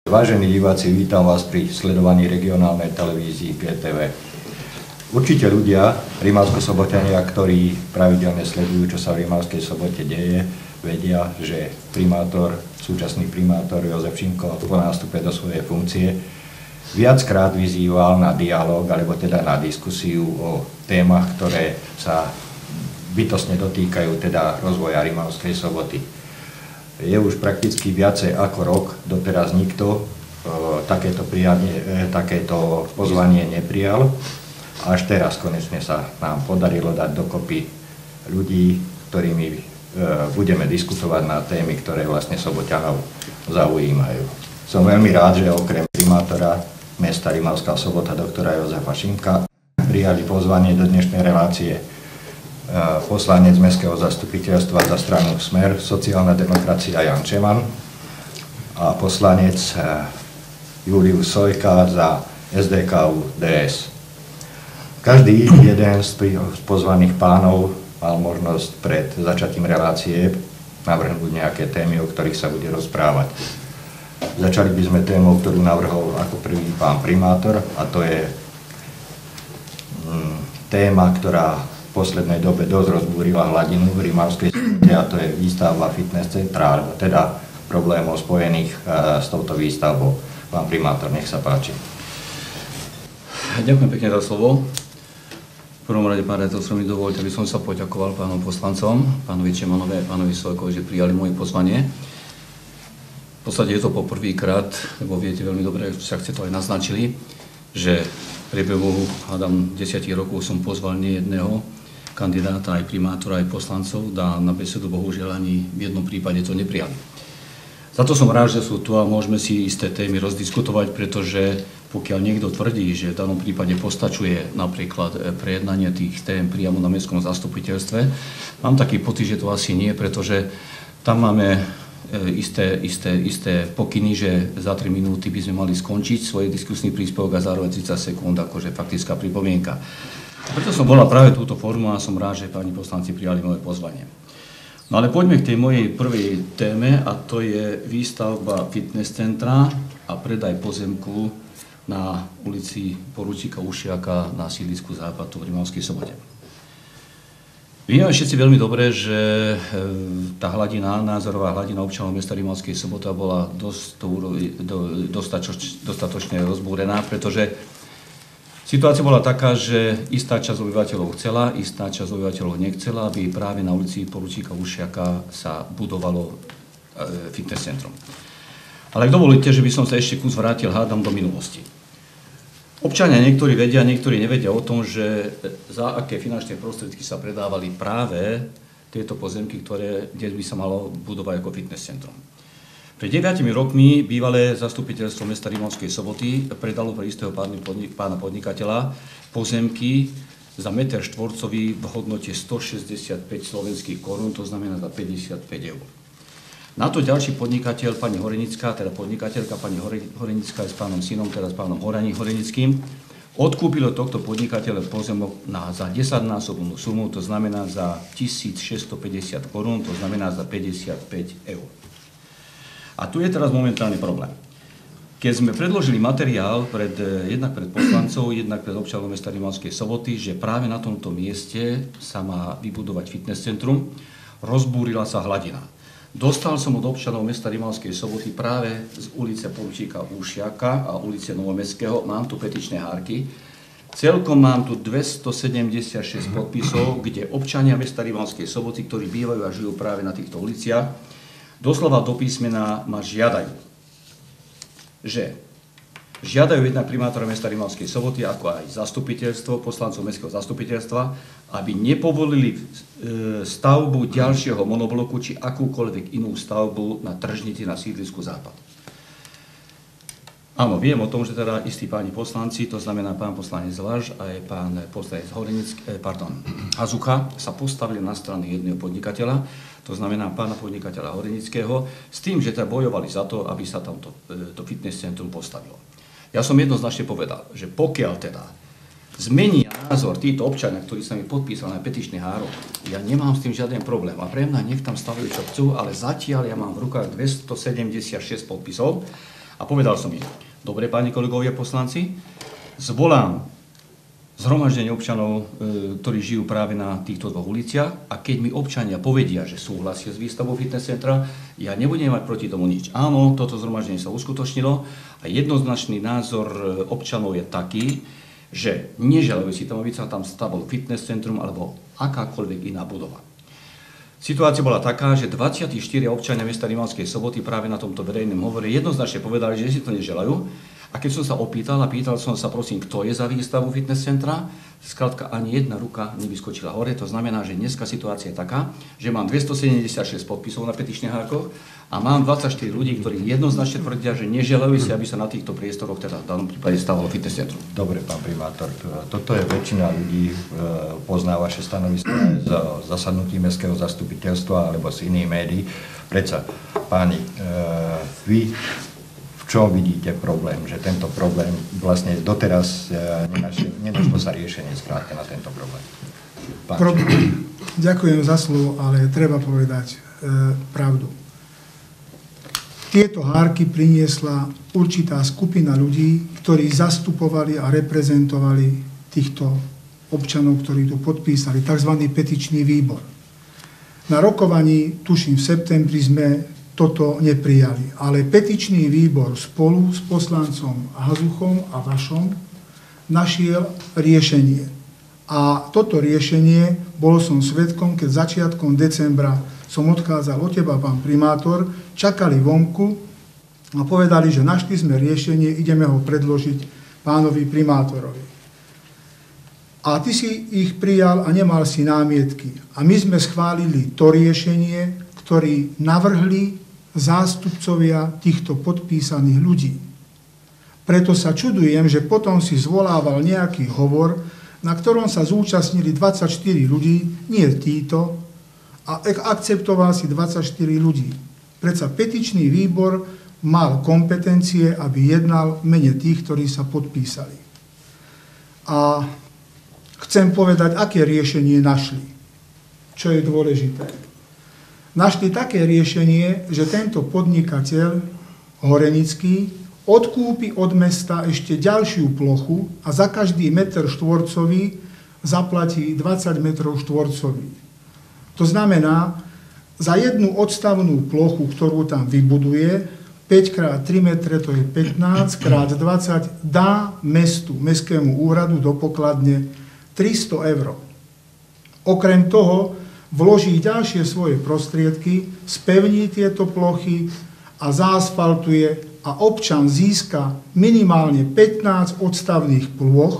Vážení diváci, vítam vás pri sledovaní regionálnej televízii GTV. Určite ľudia, rimavsko-sobotania, ktorí pravidelne sledujú, čo sa v Rimavskej Sobote deje, vedia, že súčasný primátor Jozef Šimko po nástupe do svojej funkcie viackrát vyzýval na dialóg, alebo teda na diskusiu o témach, ktoré sa bytostne dotýkajú teda rozvoja Rimavskej Soboty. Je už prakticky viacej ako rok, doteraz nikto takéto pozvanie neprijal. Až teraz konečne sa nám podarilo dať dokopy ľudí, ktorými budeme diskutovať na témy, ktoré vlastne Soboťanov zaujímajú. Som veľmi rád, že okrem primátora mesta Rimavská Sobota doktora Jozefa Šimka prijali pozvanie do dnešnej relácie poslanec Mestského zastupiteľstva za stranu Smer, sociálna demokracia Jan Čeman a poslanec Julius Sojka za SDKU DS. Každý jeden z pozvaných pánov mal možnosť pred začatím relácie navrhnúť nejaké témy, o ktorých sa bude rozprávať. Začali by sme témou, ktorú navrhol ako prvý pán primátor, a to je téma, ktorá v poslednej dobe dosť rozbúrila hladinu v Rimavskej Sobote, a to je výstavba fitness centra, alebo teda problémov spojených s touto výstavbou. Pán primátor, nech sa páči. Ďakujem pekne za slovo. V prvom rade, pán redaktor, mi dovoľte, aby som sa poďakoval pánom poslancom, pánovi Čemanovi a pánovi Sojkovi, že prijali moje pozvanie. V podstate je to poprvýkrát, lebo viete veľmi dobre, však ste to aj naznačili, že v priebehu, hádam, 10 rokov som pozval nie jedného kandidáta, aj primátora, aj poslancov, na besedu bohužiaľ ani v jednom prípade to neprijali. Za to som rád, že sú tu a môžeme si isté témy rozdiskutovať, pretože pokiaľ niekto tvrdí, že v danom prípade postačuje napríklad prejednanie tých tém priamo na mestskom zastupiteľstve, mám taký pocit, že to asi nie, pretože tam máme isté pokyny, že za 3 minúty by sme mali skončiť svoj diskusný príspevok a zároveň 30 sekúnd akože faktická pripomienka. Preto som bola práve túto formu a som rád, že páni poslanci prijali moje pozvanie. No ale poďme k tej mojej prvej téme, a to je výstavba fitness centra a predaj pozemku na ulici poručíka Ušiaka na sídlisku Západ v Rimavskej Sobote. Vieme všetci veľmi dobre, že tá názorová hladina občanov mesta Rimavskej Sobota bola dostatočne rozbúrená, pretože situácia bola taká, že istá časť obyvateľov chcela, istá časť obyvateľov nechcela, aby práve na ulici poručíka Ušiaka sa budovalo fitness centrum. Ale ak dovolíte, že by som sa ešte kus vrátil, hádam, do minulosti. Občania niektorí vedia, niektorí nevedia o tom, že za aké finančné prostriedky sa predávali práve tieto pozemky, kde by sa malo budovať ako fitness centrum. Pred 9 rokmi bývalé zastupiteľstvo mesta Rimavskej Soboty predalo pre istého pána podnikateľa pozemky za meter štvorcový v hodnote 165 slovenských korún, to znamená za 55 eur. Na to ďalší podnikateľ, pani Horenická, teda podnikateľka pani Horenická s pánom synom, teda s pánom Horenickým, odkúpil od tohto podnikateľa pozemok za 10-násobnú sumu, to znamená za 1650 korún, to znamená za 55 eur. A tu je teraz momentálny problém. Keď sme predložili materiál jednak pred poslancov, jednak pred občanov mesta Rimavskej Soboty, že práve na tomto mieste sa má vybudovať fitness centrum, rozbúrila sa hladina. Dostal som od občanov mesta Rimavskej Soboty práve z ulice poručíka Ušiaka a ulice Novomestského, mám tu petičné hárky. Celkom mám tu 276 podpisov, kde občania mesta Rimavskej Soboty, ktorí bývajú a žijú práve na týchto uliciach, doslova do písmena ma žiadajú, jednak primátora mesta Rimavskej Soboty, ako aj zastupiteľstvo, poslancov mestského zastupiteľstva, aby nepovolili stavbu ďalšieho monobloku či akúkoľvek inú stavbu na tržnici na sídlisku Západ. Áno, viem o tom, že teda istí páni poslanci, to znamená pán poslanec Láž a aj pán poslanec Hazucha, sa postavili na strany jedného podnikateľa, to znamená pána podnikateľa Horenického, s tým, že teda bojovali za to, aby sa tam to fitness centrum postavilo. Ja som jednoznačne povedal, že pokiaľ teda zmení názor títo občania, ktorí sa mi podpísali na petičný hárok, ja nemám s tým žiaden problém. A pre mňa nech tam stavujú, čo chcú, ale zatiaľ ja mám v rukách 276 podpisov A povedal som im, dobre, páni kolegovia poslanci, zvolám zhromaždenie občanov, ktorí žijú práve na týchto dvoch uliciach a keď mi občania povedia, že súhlasia s výstavbou fitness centra, ja nebudem mať proti tomu nič. Áno, toto zhromaždenie sa uskutočnilo a jednoznačný názor občanov je taký, že neželajú si tam, aby sa tam stavalo fitness centrum alebo akákoľvek iná budova. Situácia bola taká, že 24 občania mesta Rimavskej Soboty práve na tomto verejnom hovore jednoznačne povedali, že si to neželajú. A keď som sa opýtal a pýtal som sa, prosím, kto je za výstavu fitness centra, skrátka ani jedna ruka nevyskočila hore. To znamená, že dneska situácia je taká, že mám 276 podpisov na petičných hákoch a mám 24 ľudí, ktorí jednoznačne tvrdia, že neželajú si, aby sa na týchto priestoroch, teda v danom prípade stavalo fitness centrum. Dobre, pán primátor, toto je väčšina ľudí, pozná vaše stanovisko z zasadnutí mestského zastupiteľstva alebo z iných médií. Predsa, páni, vy v čom vidíte problém, že tento problém vlastne doteraz nenašlo sa riešenie skrátka na tento problém? Ďakujem za slovo, ale treba povedať pravdu. Tieto hárky priniesla určitá skupina ľudí, ktorí zastupovali a reprezentovali týchto občanov, ktorí tu podpísali, tzv. Petičný výbor. Na rokovaní, tuším v septembri, sme toto neprijali. Ale petičný výbor spolu s poslancom Hazuchom a Vašom našiel riešenie. A toto riešenie, bol som svedkom, keď začiatkom decembra som odchádzal od teba, pán primátor, čakali vonku a povedali, že našli sme riešenie, ideme ho predložiť pánovi primátorovi. A ty si ich prijal a nemal si námietky. A my sme schválili to riešenie, ktoré navrhli zástupcovia týchto podpísaných ľudí. Preto sa čudujem, že potom si zvolával nejaký hovor, na ktorom sa zúčastnili 24 ľudí, nie títo, a akceptoval si 24 ľudí. Predsa petičný výbor mal kompetencie, aby jednal v mene tých, ktorí sa podpísali. A chcem povedať, aké riešenie našli, čo je dôležité. Našli také riešenie, že tento podnikateľ Horenický odkúpi od mesta ešte ďalšiu plochu a za každý meter štvorcový zaplatí 20 metrov štvorcových. To znamená, za jednu odstavnú plochu, ktorú tam vybuduje, 5x3 metre, to je 15x20, dá mestskému úradu do pokladne 300 eur. Okrem toho vloží ďalšie svoje prostriedky, spevní tieto plochy a zaasfaltuje a občan získa minimálne 15 odstavných plôch,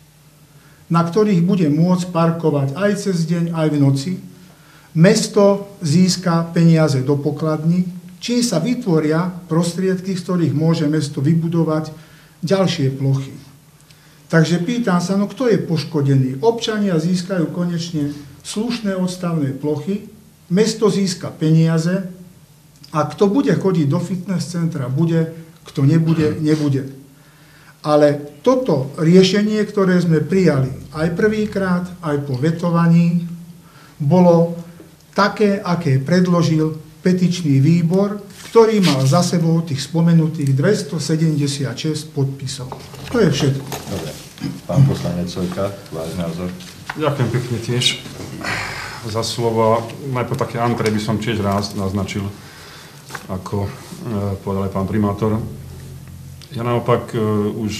na ktorých bude môcť parkovať aj cez deň, aj v noci. Mesto získa peniaze do pokladní, čím sa vytvoria prostriedky, z ktorých môže mesto vybudovať ďalšie plochy. Takže pýtam sa, no kto je poškodený? Občania získajú konečne slušné odstavné plochy, mesto získa peniaze a kto bude chodiť do fitness centra, bude, kto nebude, nebude. Ale toto riešenie, ktoré sme prijali aj prvýkrát, aj po vetovaní, bolo také, aké predložil petičný výbor, ktorý mal za sebou tých spomenutých 276 podpisov. To je všetko. Dobre. Pán poslanec Sojka, váš názor? Ďakujem pekne tiež za slovo. Najprv také antre by som tiež raz naznačil, ako povedal aj pán primátor. Ja naopak už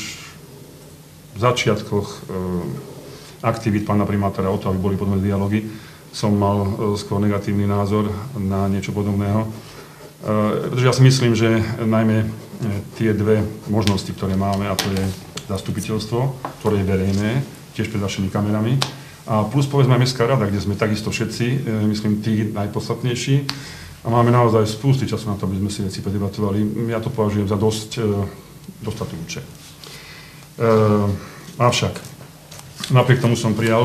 v začiatkoch aktivít pána primátora o to, aby boli podobné dialógy, som mal skôr negatívny názor na niečo podobného. Pretože ja si myslím, že najmä tie dve možnosti, ktoré máme, a to je zastupiteľstvo, ktoré je verejné, tiež pred vašimi kamerami, a plus povedzme aj Mestská rada, kde sme takisto všetci, myslím, tí najpodstatnejší. A máme naozaj spústy času na to, aby sme si veci predebatovali. Ja to považujem za dosť dostatujúce. Avšak, napriek tomu som prijal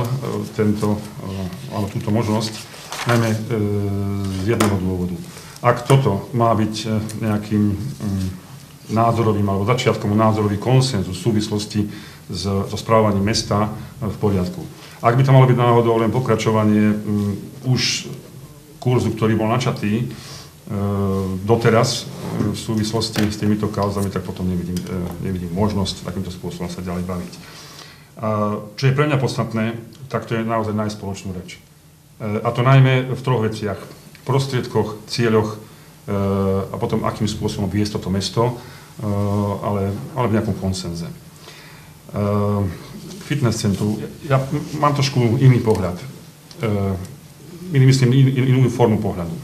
túto možnosť, najmä z jedného dôvodu. Ak toto má byť nejakým názorovým alebo začiatkom názorový konsenzus v súvislosti so správaním mesta v poriadku. Ak by to malo byť náhodou len pokračovanie už kurzu, ktorý bol načatý doteraz v súvislosti s týmito kauzami, tak potom nevidím možnosť takýmto spôsobom sa ďalej baviť. Čo je pre mňa podstatné, tak to je naozaj nájsť spoločnú reč. A to najmä v troch veciach. Prostriedkoch, cieľoch a potom akým spôsobom viesť toto mesto, ale v nejakom konsenze. Fitness centrum, ja mám trošku iný pohľad. Myslím inú formu pohľadu.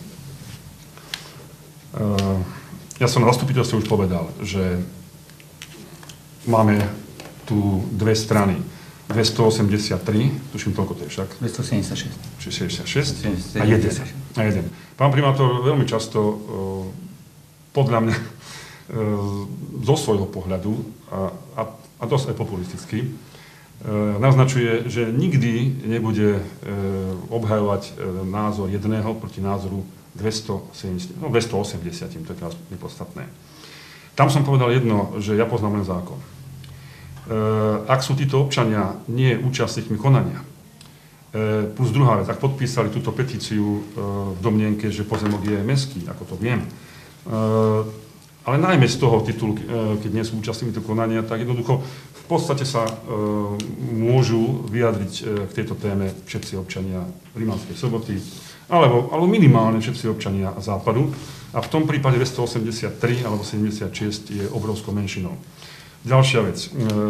Ja som na zastupiteľstve už povedal, že máme tu dve strany. 283, tuším toľko to je však. 276. 66 a jeden. Pán primátor veľmi často, podľa mňa, zo svojho pohľadu a dosť aj populisticky, naznačuje, že nikdy nebude obhajovať názor jedného proti názoru 280, to je teraz nepodstatné. Tam som povedal jedno, že ja poznám len zákon. Ak sú títo občania nie účastníkmi konania, plus druhá vec, ak podpísali túto petíciu v domnienke, že pozemok je mestský, ako to viem, ale najmä z toho titulu, keď nie sú účastníkmi toho konania, tak jednoducho v podstate sa môžu vyjadriť k tejto téme všetci občania Rimavskej Soboty, alebo minimálne všetci občania Západu. A v tom prípade 283 alebo 76 je obrovskou menšinou. Ďalšia vec.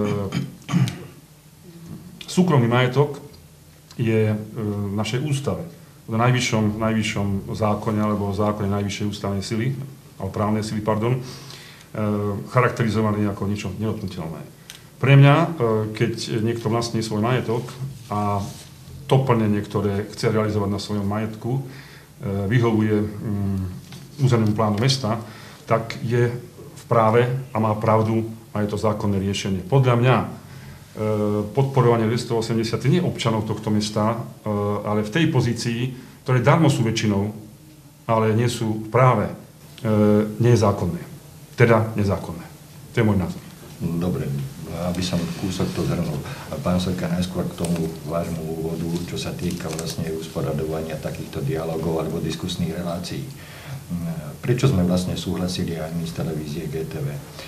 Súkromný majetok je v našej ústave, v najvyššom zákone alebo zákone najvyššej ústavnej sily, alebo právnej sily, charakterizovaný ako niečo nedotknuteľné. Pre mňa, keď niekto vlastní svoj majetok a to plnenie, ktoré chce realizovať na svojom majetku, vyhovuje územnému plánu mesta, tak je v práve a má pravdu a je to zákonné riešenie. Podľa mňa podporovanie 280 nie občanov tohto mesta, ale v tej pozícii, ktoré darmo sú väčšinou, ale nie sú v práve, nie je zákonné. Teda nezákonné. To je môj názor. Dobre, aby som kúsok to zhrnul. Pán Sojka, najskôr k tomu vášmu úvodu, čo sa týka vlastne usporadovania takýchto dialogov alebo diskusných relácií. Prečo sme vlastne súhlasili aj my z televízie GTV?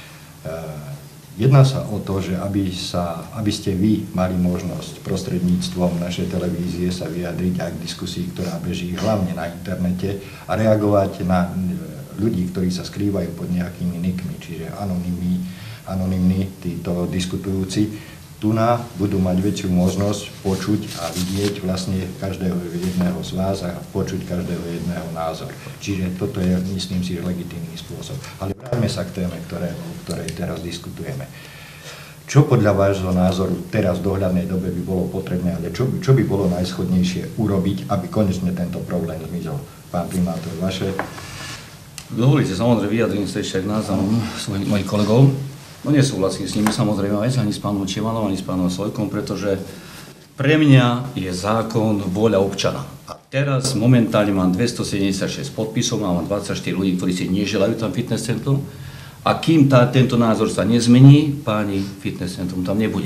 Jedná sa o to, že aby ste vy mali možnosť prostredníctvom našej televízie sa vyjadriť aj k diskusii, ktorá beží hlavne na internete a reagovať na ľudí, ktorí sa skrývajú pod nejakými nickmi, čiže anonymní títo diskutujúci. Tu budú mať väčšiu možnosť počuť a vidieť vlastne každého jedného z vás a počuť každého jedného názor. Čiže toto je, myslím si, legitímny spôsob. Ale vráťme sa k téme, o ktorej teraz diskutujeme. Čo podľa vášho názoru teraz v dohľadnej dobe by bolo potrebné, ale čo by bolo najschodnejšie urobiť, aby konečne tento problém zmizol? Pán primátor, vaše? Dovolíte, samozrejme, vyjadrím sa ešte k názorom mojich kolegov. No nesúhlasím s nimi samozrejme ani s pánom Čivanom, ani s pánom Sojkom, pretože pre mňa je zákon vôľa občana. A teraz momentálne mám 276 podpisov, mám 24 ľudí, ktorí si neželajú tam fitness centrum. A kým tento názor sa nezmení, páni, fitness centrum tam nebude.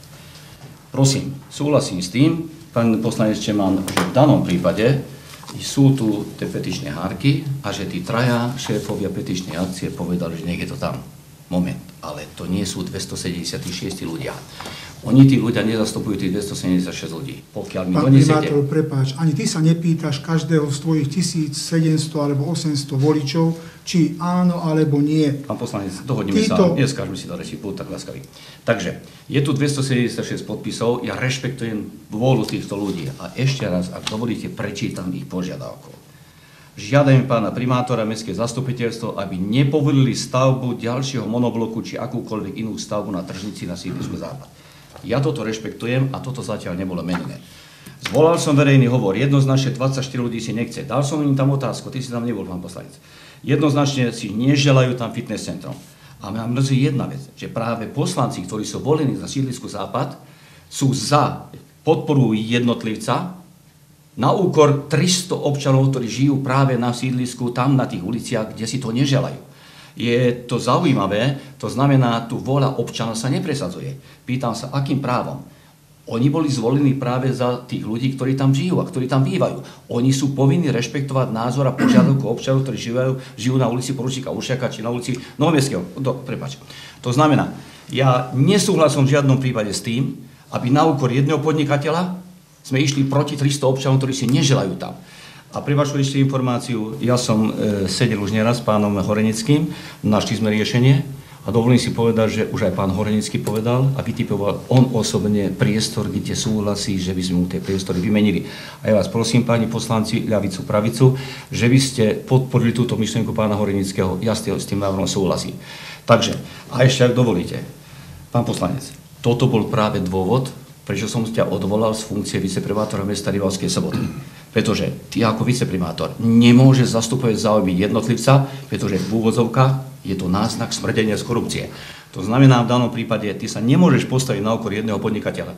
Prosím, súhlasím s tým, pán poslanec Čeman, že v danom prípade sú tu tie petičné hárky a že tí traja šéfovia petičnej akcie povedali, že nech je to tam. Moment, ale to nie sú 276 ľudia. Oni, tí ľudia, nezastupujú tých 276 ľudí. Pokiaľ mi donesiete... Pán primátor, prepáč, ani ty sa nepýtaš každého z tvojich 1700 alebo 800 voličov, či áno alebo nie. Pán poslanec, dohodneme sa, neskážeme si do reči, buď tak láskavý. Takže, je tu 276 podpisov, ja rešpektujem vôľu týchto ľudí. A ešte raz, ak dovolíte, prečítam ich požiadavku. Žiadajem pána primátora mestské zastupiteľstvo, aby nepovolili stavbu ďalšieho monobloku či akúkoľvek inú stavbu na tržnici na sídlisku Západ. Ja toto rešpektujem a toto zatiaľ nebolo menené. Zvolal som verejný hovor, jednoznačne 24 ľudí si nechce. Dal som im tam otázku, ty si tam nebol, pán poslanec. Jednoznačne si neželajú tam fitness centrum. A mňa mrzí jedna vec, že práve poslanci, ktorí sú volení na sídlisku Západ, sú za podporu jednotlivca, na úkor 300 občanov, ktorí žijú práve na sídlisku, tam na tých uliciach, kde si to neželajú. Je to zaujímavé, to znamená, tu vôľa občana sa nepresadzuje. Pýtam sa, akým právom? Oni boli zvolení práve za tých ľudí, ktorí tam žijú a ktorí tam bývajú. Oni sú povinní rešpektovať názor a požiadavku občanov, ktorí žijú na ulici Poručíka Ušiaka či na ulici Novomestského. To znamená, ja nesúhlasím v žiadnom prípade s tým, aby na úkor jedného podnikateľa sme išli proti 300 občanov, ktorí si neželajú tam. A pre vašu ešte informáciu, ja som sedel už nieraz s pánom Horenickým, našli sme riešenie. A dovolím si povedať, že už aj pán Horenický povedal a vytipoval on osobne priestor, kde súhlasí, že by sme mu tie priestory vymenili. A ja vás prosím, páni poslanci, ľavicu, pravicu, že by ste podporili túto myšlienku pána Horenického. Ja s tým návrhom súhlasím. Takže, a ešte ak dovolíte, pán poslanec, toto bol práve dôvod, prečo som ťa odvolal z funkcie viceprimátora mesta Rimavskej Soboty. Pretože ty ako viceprimátor nemôžeš zastupovať záujmy jednotlivca, pretože v úvodzovkách je to náznak smrdenia z korupcie. To znamená, v danom prípade ty sa nemôžeš postaviť na okor jedného podnikateľa.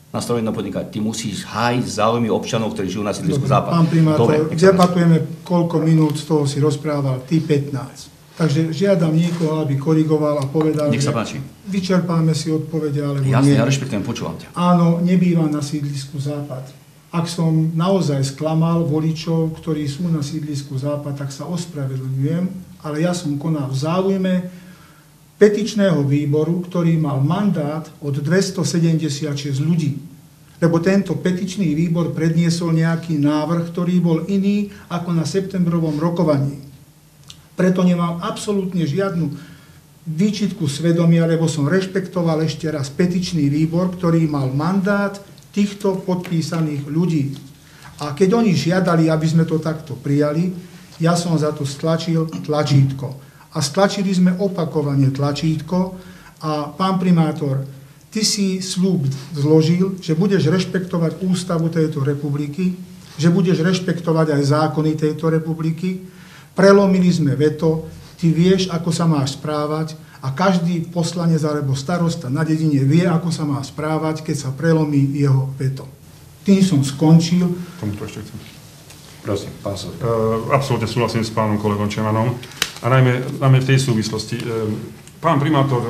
Ty musíš hájiť záujmy občanov, ktorí žijú na sídlisku Západ. Pán primátor, debatujeme, koľko minút z toho si rozprával, ty 15. Takže žiadam niekoho, aby korigoval a povedal, nech sa páči. Vyčerpáme si odpovede, alebo jasne, nie. Ja rešpektujem, počúvam ťa. Áno, nebývam na sídlisku Západ. Ak som naozaj sklamal voličov, ktorí sú na sídlisku Západ, tak sa ospravedlňujem, ale ja som konal v záujme petičného výboru, ktorý mal mandát od 276 ľudí. Lebo tento petičný výbor predniesol nejaký návrh, ktorý bol iný ako na septembrovom rokovaní. Preto nemám absolútne žiadnu výčitku svedomia, lebo som rešpektoval ešte raz petičný výbor, ktorý mal mandát týchto podpísaných ľudí. A keď oni žiadali, aby sme to takto prijali, ja som za to stlačil tlačítko. A stlačili sme opakovane tlačítko a pán primátor, ty si sľub zložil, že budeš rešpektovať ústavu tejto republiky, že budeš rešpektovať aj zákony tejto republiky. Prelomili sme veto, ty vieš, ako sa máš správať, a každý poslanec alebo starosta na dedine vie, ako sa má správať, keď sa prelomí jeho veto. Tým som skončil. Tomuto ešte chcem. Prosím, pán Sobotka. Absolútne súhlasím s pánom kolegom Čemanom. A najmä v tej súvislosti. Pán primátor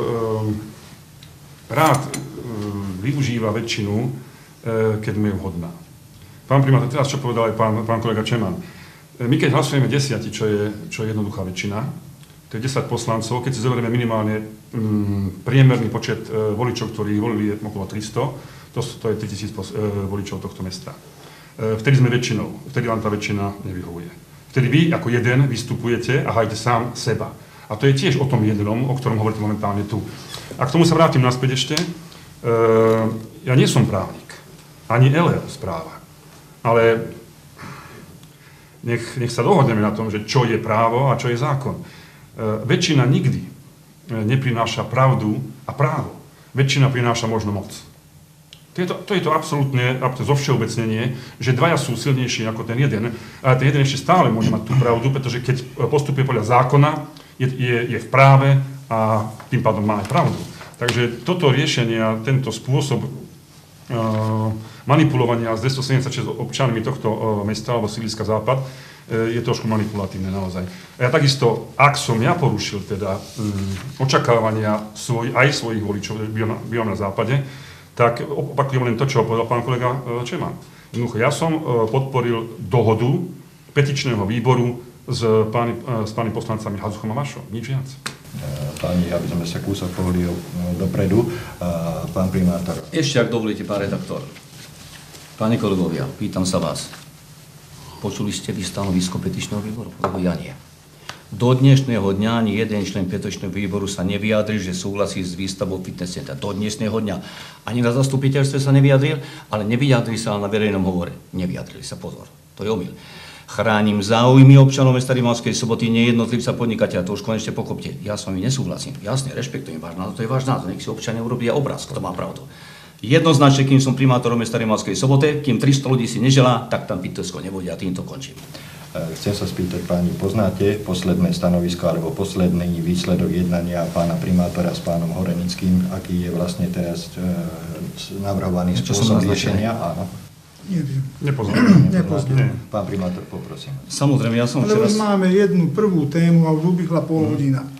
rád využíva väčšinu, keď mu je vhodná. Pán primátor, teraz čo povedal aj pán kolega Čeman. My keď hlasujeme 10, čo je jednoduchá väčšina, to je 10 poslancov, keď si zoberieme minimálne priemerný počet voličov, ktorí volili okolo 300, to je 3000 voličov tohto mesta. Vtedy sme väčšinou, vtedy vám tá väčšina nevyhovuje. Vtedy vy ako jeden vystupujete a hajte sám seba. A to je tiež o tom jednom, o ktorom hovoríte momentálne tu. A k tomu sa vrátim naspäť ešte. Ja nie som právnik, ani LR správa, ale nech sa dohodneme na tom, že čo je právo a čo je zákon. Väčšina nikdy neprináša pravdu a právo. Väčšina prináša možno moc. To je to absolútne zovšeobecnenie, že dvaja sú silnejší ako ten jeden, ale ten jeden ešte stále môže mať tú pravdu, pretože keď postupuje podľa zákona, je v práve a tým pádom má aj pravdu. Takže toto riešenie a tento spôsob manipulovania s 276 občanmi tohto mesta alebo sídliska Západ je trošku manipulatívne naozaj. A ja takisto, ak som ja porušil teda očakávania aj svojich voličov, bývam na Západe, tak opakujem len to, čo povedal pán kolega Čeman. Jednoducho, ja som podporil dohodu petičného výboru s páni poslancami Hazuchom a Vašom. Nič viac. Páni, aby sme sa kúsok pohli dopredu. Pán primátor. Ešte, ak dovolíte, pán redaktor. Páni kolegovia, pýtam sa vás. Počuli ste vy stanovisko petičného výboru? Lebo ja nie. Do dnešného dňa ani jeden člen petičného výboru sa nevyjadril, že súhlasí s výstavbou fitness centra. Do dnešného dňa. Ani na zastupiteľstve sa nevyjadril, ale nevyjadrili sa na verejnom hovore. Nevyjadrili sa, pozor. To je omyl. Chránim záujmy občanov mesta Rimavskej Soboty, nie jednotlivca podnikateľa. To už konečne pokopte. Ja s vami nesúhlasím. Jasne, rešpektujem váš názor, to je váš názor. Nech si občania urobia obraz, kto má pravdu. Jednoznačne, kým som primátorom mesta Rimavskej Soboty, kým 300 ľudí si neželá, tak tam fitnessko nebude a týmto končím. Chcem sa spýtať, páni, poznáte posledné stanovisko alebo posledný výsledok jednania pána primátora s pánom Horenickým, aký je vlastne teraz navrhovaný spôsob riešenia? Áno. Neviem. Nepoznám. Pán primátor, poprosím. Samozrejme, ja som ale už máme jednu prvú tému a už ubehla pol hodina.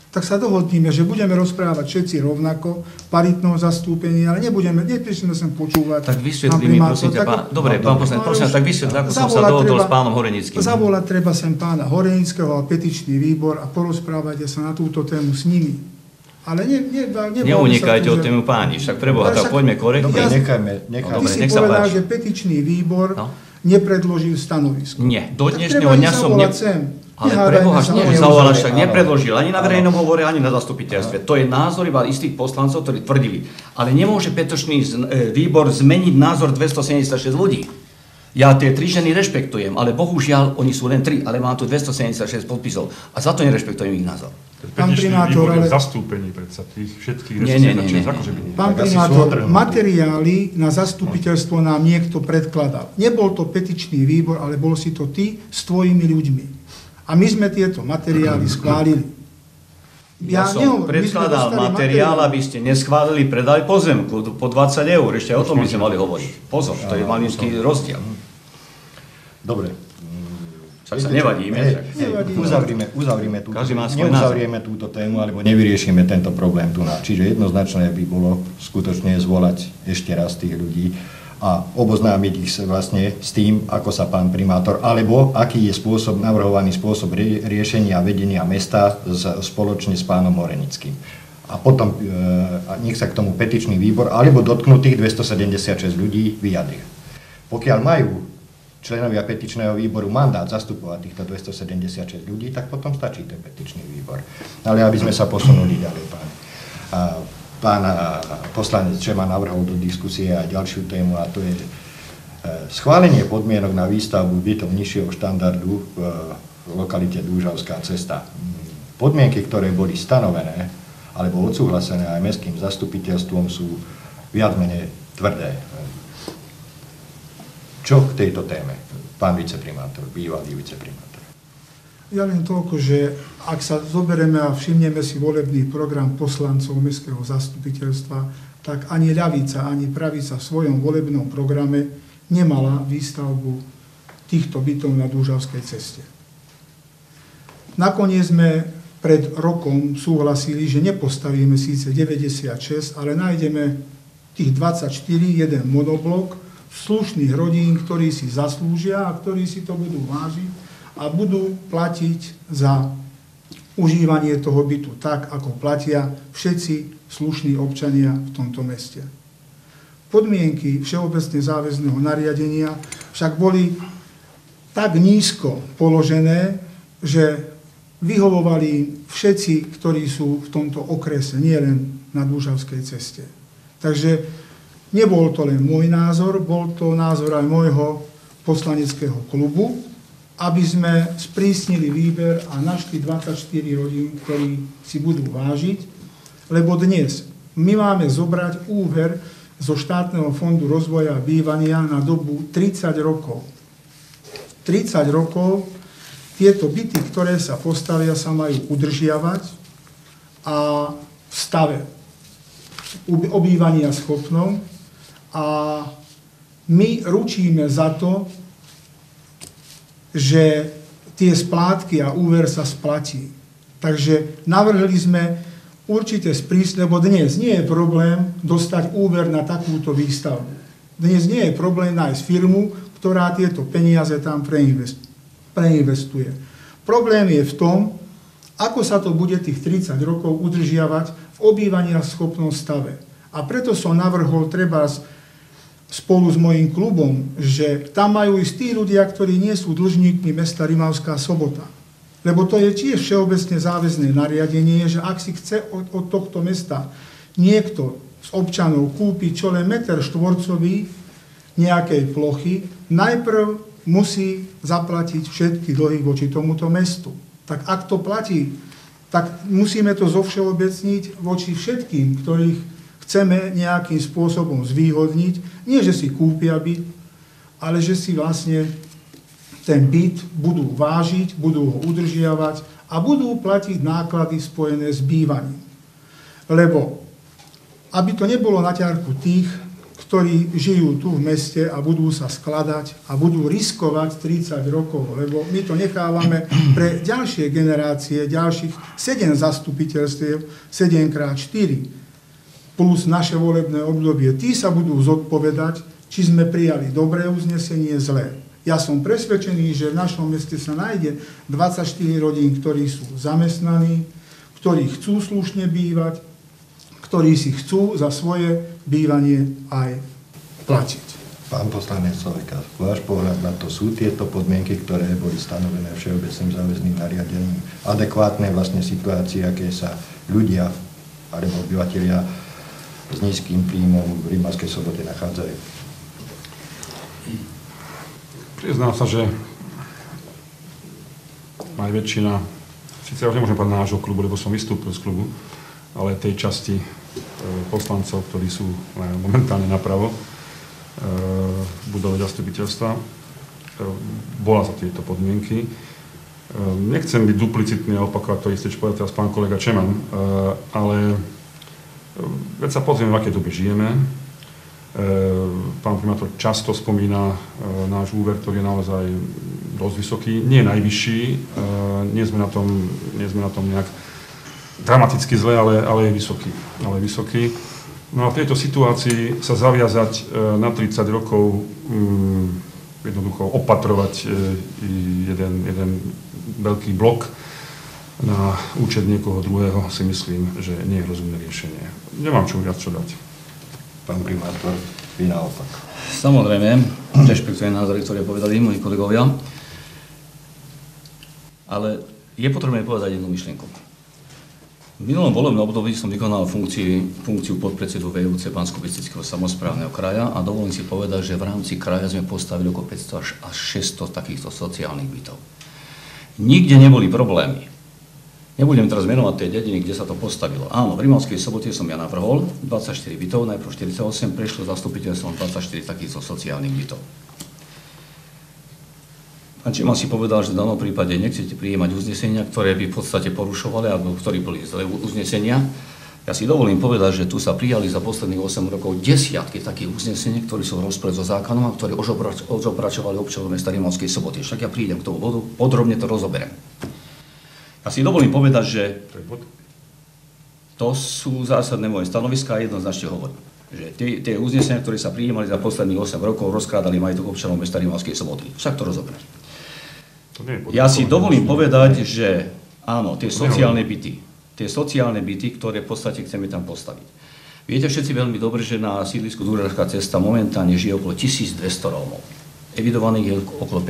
tak sa dohodníme, že budeme rozprávať všetci rovnako, paritného zastúpenia, ale neprišli sem počúvať. Tak vysvetlí mi, prosím ťa, pán... Dobre, pán poslanec, prosím, tak vysvetlí, ako som sa dohodol s pánom Horenickým. Zavolať treba sem pána Horenického a petičný výbor a porozprávajte sa na túto tému s nimi. Ale neunikajte od tému páni, však preboha, tak poďme korektne. Dobre, Ty si povedal, že petičný výbor nepredložil stanovisko. Nie, do dnešného dňa som... Ale preboha, zavolal, však nepredložil ani na verejnom hovore, ani na zastupiteľstve. To je názor iba istých poslancov, ktorí tvrdili. Ale nemôže petičný výbor zmeniť názor 276 ľudí. Ja tie 3 ženy rešpektujem, ale bohužiaľ, oni sú len 3, ale mám tu 276 podpisov. A za to nerešpektujem ich názor. Pán primátor, ale... zastúpení predsa tých všetkých Nie. Pán primátor, materiály na zastupiteľstvo nám niekto predkladal. Nebol to petičný výbor, ale bol si to ty s tvojimi ľuďmi. A my sme tieto materiály schválili. Ja som predkladal materiál, aby ste neschválili predaj pozemku po 20 €. Ešte o tom by sme mali hovoriť. Pozor, to je maličký rozdiel. Dobre. Však sa nevadíme. Uzavrieme túto tému, alebo nevyriešime tento problém tu na. Čiže jednoznačné by bolo skutočne zvolať ešte raz tých ľudí a oboznámiť ich vlastne s tým, ako sa pán primátor, alebo aký je navrhovaný spôsob riešenia vedenia mesta spoločne s pánom Horenickým. A potom nech sa k tomu petičný výbor, alebo dotknutých 276 ľudí vyjadria. Pokiaľ majú členovia petičného výboru mandát zastupovať týchto 276 ľudí, tak potom stačí ten petičný výbor. Ale aby sme sa posunuli ďalej, pán poslanec Čema navrhol do diskusie aj ďalšiu tému, a to je schválenie podmienok na výstavbu bytov nižšieho štandardu v lokalite Dúžavská cesta. Podmienky, ktoré boli stanovené alebo odsúhlasené aj mestským zastupiteľstvom, sú viac menej tvrdé. Čo k tejto téme, pán viceprimátor, bývalý viceprimátor? Ja len toľko, že ak sa zoberieme a všimneme si volebný program poslancov mestského zastupiteľstva, tak ani ľavica, ani pravica v svojom volebnom programe nemala výstavbu týchto bytov na Dúžavskej ceste. Nakoniec sme pred rokom súhlasili, že nepostavíme síce 96, ale nájdeme tých 24, jeden monoblok slušných rodín, ktorí si zaslúžia a ktorí si to budú vážiť a budú platiť za užívanie toho bytu tak, ako platia všetci slušní občania v tomto meste. Podmienky všeobecne záväzného nariadenia však boli tak nízko položené, že vyhovovali všetci, ktorí sú v tomto okrese, nie len na Dúžavskej ceste. Takže nebol to len môj názor, bol to názor aj môjho poslaneckého klubu, aby sme sprísnili výber a našli 24 rodín, ktorí si budú vážiť, lebo dnes my máme zobrať úver zo štátneho fondu rozvoja a bývania na dobu 30 rokov. 30 rokov tieto byty, ktoré sa postavia, sa majú udržiavať a v stave obývania schopnom a my ručíme za to, že tie splátky a úver sa splatí. Takže navrhli sme určite sprísniť, lebo dnes nie je problém dostať úver na takúto výstavbu. Dnes nie je problém nájsť firmu, ktorá tieto peniaze tam preinvestuje. Problém je v tom, ako sa to bude tých 30 rokov udržiavať v obývania schopnom stave. A preto som navrhol spolu s mojím klubom, že tam majú ísť tí ľudia, ktorí nie sú dlžníkmi mesta Rimavská Sobota. Lebo to je tiež všeobecne záväzné nariadenie, že ak si chce od tohto mesta niekto z občanov kúpiť čo len meter štvorcový nejakej plochy, najprv musí zaplatiť všetky dlhy voči tomuto mestu. Tak ak to platí, tak musíme to zovšeobecniť voči všetkým, ktorých chceme nejakým spôsobom zvýhodniť, nie že si kúpia byt, ale že si vlastne ten byt budú vážiť, budú ho udržiavať a budú platiť náklady spojené s bývaním. Lebo, aby to nebolo na ťarchu tých, ktorí žijú tu v meste a budú sa skladať a budú riskovať 30 rokov, lebo my to nechávame pre ďalšie generácie, ďalších 7 zastupiteľstiev, 7x4, plus naše volebné obdobie. Tí sa budú zodpovedať, či sme prijali dobré uznesenie, zlé. Ja som presvedčený, že v našom meste sa nájde 24 rodín, ktorí sú zamestnaní, ktorí chcú slušne bývať, ktorí si chcú za svoje bývanie aj platiť. Pán poslanec Soleka, váš pohľad na to, sú tieto podmienky, ktoré boli stanovené všeobecným záväzným nariadením, adekvátne vlastne situácii, aké sa ľudia alebo obyvatelia s nízkym príjmom v Rimavskej Sobote nachádzajú? Priznám sa, že aj väčšina, síce ja už nemôžem povedať nášho klubu, lebo som vystúpil z klubu, ale tej časti poslancov, ktorí sú momentálne napravo v budove zastupiteľstva, bola za tieto podmienky. Nechcem byť duplicitný a opakovať to isté, čo povedal teraz pán kolega Čeman, ale veď sa pozrieme, v akej dobe žijeme. Pán primátor často spomína náš úver, ktorý je naozaj dosť vysoký, nie je najvyšší, nie sme na tom nejak dramaticky zle, ale je vysoký. No a v tejto situácii sa zaviazať na 30 rokov jednoducho opatrovať jeden veľký blok na účet niekoho druhého, si myslím, že nie je rozumné riešenie. Nemám viac čo dať. Pán primátor, vy naopak. Samozrejme, rešpektujem názory, ktoré povedali moji kolegovia, ale je potrebné povedať jednu myšlienku. V minulom volebnom období som vykonal funkciu podpredsedu VUC Banskobystrického samosprávneho kraja a dovolím si povedať, že v rámci kraja sme postavili okolo 500 až 600 takýchto sociálnych bytov. Nikde neboli problémy. Nebudem teraz menovať tie dediny, kde sa to postavilo. Áno, v Rimavskej Sobote som ja navrhol 24 bytov, najprv 48, prešlo zastupiteľstvom 24 takýchto sociálnych bytov. Pán Čeman si povedal, že v danom prípade nechcete prijímať uznesenia, ktoré by v podstate porušovali, alebo ktorí boli zlé uznesenia. Ja si dovolím povedať, že tu sa prijali za posledných 8 rokov desiatky takých uznesení, ktorí sú v rozpore so zákonom a ktorí ožobračovali občanov mesta Rimavskej Soboty. Však ja prídem k tomu bodu, podrobne to rozoberiem. Ja si dovolím povedať, že to sú zásadné moje stanoviská a jednoznačne hovorím, že tie uznesenia, ktoré sa prijímali za posledných 8 rokov, rozkrádali majetok občanov mesta Rimavskej Soboty. Však to rozoberiem. Ja si dovolím povedať, že áno, tie sociálne byty, ktoré v podstate chceme tam postaviť. Viete všetci veľmi dobre, že na sídlisku Dúrarská cesta momentálne žije okolo 1200 Rómov. Evidovaných je okolo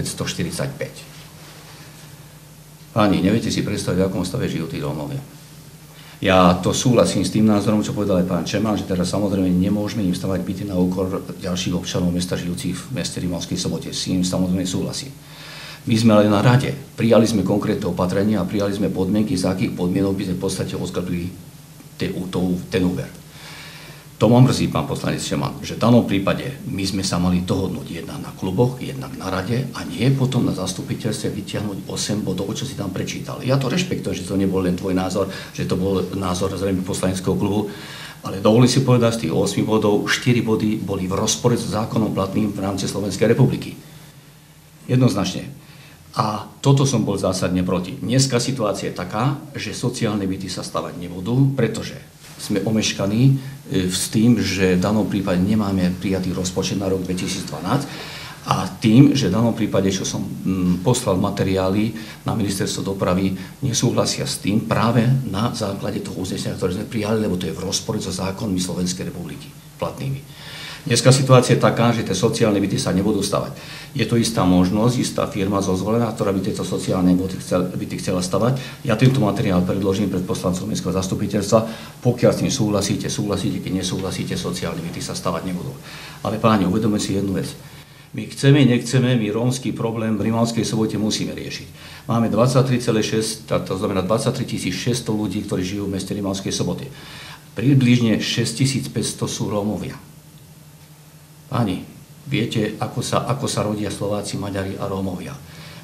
545. Páni, neviete si predstaviť, v akom stave žijú tí Rómovia. Ja to súhlasím s tým názorom, čo povedal aj pán Čeman, že teraz samozrejme nemôžeme im stavať byty na úkor ďalších občanov mesta žijúcich v meste Rimavskej Sobote. S tým samozrejme súhlasím. My sme ale na rade. Prijali sme konkrétne opatrenia a prijali sme podmienky, za akých podmienok by sme v podstate oskladili ten úver. To ma mrzí, pán poslanec Čeman, že v danom prípade my sme sa mali dohodnúť jednak na kluboch, jednak na rade a nie potom na zastupiteľstve vytiahnuť 8 bodov, čo si tam prečítal. Ja to rešpektujem, že to nebol len tvoj názor, že to bol názor zrejme poslaneckého klubu, ale dovolím si povedať, z tých 8 bodov 4 body boli v rozpore s zákonom platným v rámci Slovenskej republiky. Jednoznačne. A toto som bol zásadne proti. Dneska situácia je taká, že sociálne byty sa stavať nebudú, pretože sme omeškaní s tým, že v danom prípade nemáme prijatý rozpočet na rok 2012 a tým, že v danom prípade, čo som poslal materiály na ministerstvo dopravy, nesúhlasia s tým práve na základe toho uznesenia, ktoré sme prijali, lebo to je v rozpore so zákonmi Slovenskej republiky platnými. Dneska situácia je taká, že tie sociálne byty sa nebudú stavať. Je to istá možnosť, istá firma zozvolená, ktorá by tieto sociálne byty chcela stavať. Ja tento materiál predložím pred poslancom mestského zastupiteľstva. Pokiaľ s tým súhlasíte, keď nesúhlasíte, sociálne byty sa stavať nebudú. Ale páni, uvedomme si jednu vec. My chceme, nechceme, my rómsky problém v Rimavskej Sobote musíme riešiť. Máme 23,6, to znamená 23 600 ľudí, ktorí žijú v meste Rimavskej Soboty. Približne 6500 sú Rómovia. Páni, viete, ako sa rodia Slováci, Maďari a Rómovia.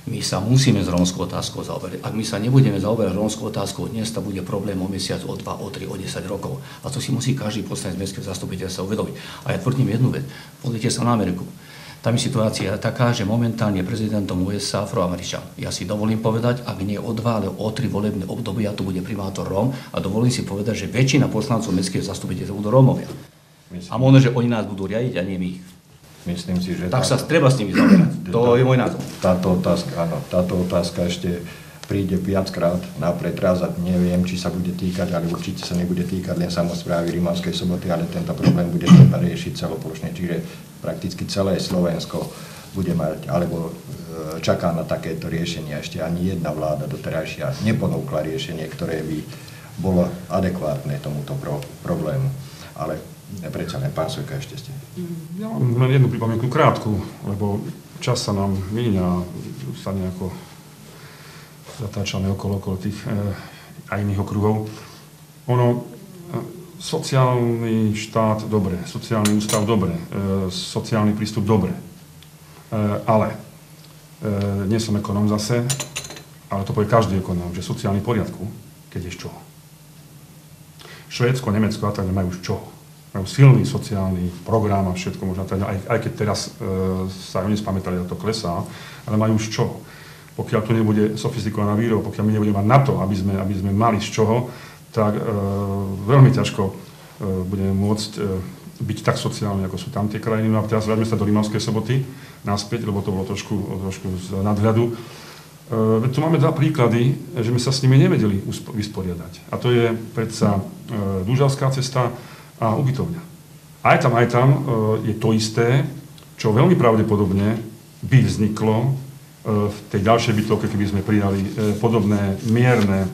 My sa musíme s rómskou otázkou zaoberať. Ak my sa nebudeme zaoberať rómskou otázkou, dnes to bude problém o mesiac, o 2, o 3, o 10 rokov. A to si musí každý poslanec mestského zastupiteľstva uvedomiť. A ja tvrdím jednu vec. Pozrite sa na Ameriku. Tam je situácia taká, že momentálne je prezidentom USA Afroameričan. Ja si dovolím povedať, ak nie o 2, ale o 3 volebné obdobia, to bude primátor Róm a dovolím si povedať, že väčšina poslancov mestského zastupiteľstva budú Rómovia. A možno, že oni nás budú riadiť a nie my. Myslím si, že... Tak sa treba s nimi zaoberať. To je môj názor. Táto otázka ešte príde viackrát na pretráz. Neviem, či sa bude týkať, ale určite sa nebude týkať len samosprávy Rimavskej Soboty, ale tento problém bude treba riešiť celoplošne. Čiže prakticky celé Slovensko bude mať, alebo čaká na takéto riešenie. Ešte ani jedna vláda doterajšia neponúkla riešenie, ktoré by bolo adekvátne tomuto problému. Ale predsa len pán Sojka ešte ste. Ja mám len jednu pripomienku, krátku, lebo čas sa nám míňa, sa nejako zatáčame okolo tých a iných okruhov. Sociálny štát dobre, sociálny ústav dobre, sociálny prístup dobre, ale nie som ekonóm zase, ale to povie každý ekonóm, že sociálny poriadku, keď je z čoho. Švédsko, Nemecko a tak majú z čoho. Majú silný sociálny program a všetko možno, aj keď teraz sa oni spamätali, že to klesá, ale majú z čoho. Pokiaľ tu nebude sofistikovaná výroba, pokiaľ my nebudeme mať na to, aby sme mali z čoho, tak veľmi ťažko budeme môcť byť tak sociálni, ako sú tam tie krajiny. No a teraz vráťme sa do Rimavskej Soboty naspäť, lebo to bolo trošku z nadhľadu. Tu máme 2 príklady, že my sa s nimi nevedeli vysporiadať. A to je predsa Dúžavská cesta a ubytovňa. Aj tam je to isté, čo veľmi pravdepodobne by vzniklo v tej ďalšej bytovke, keby sme prijali podobné mierne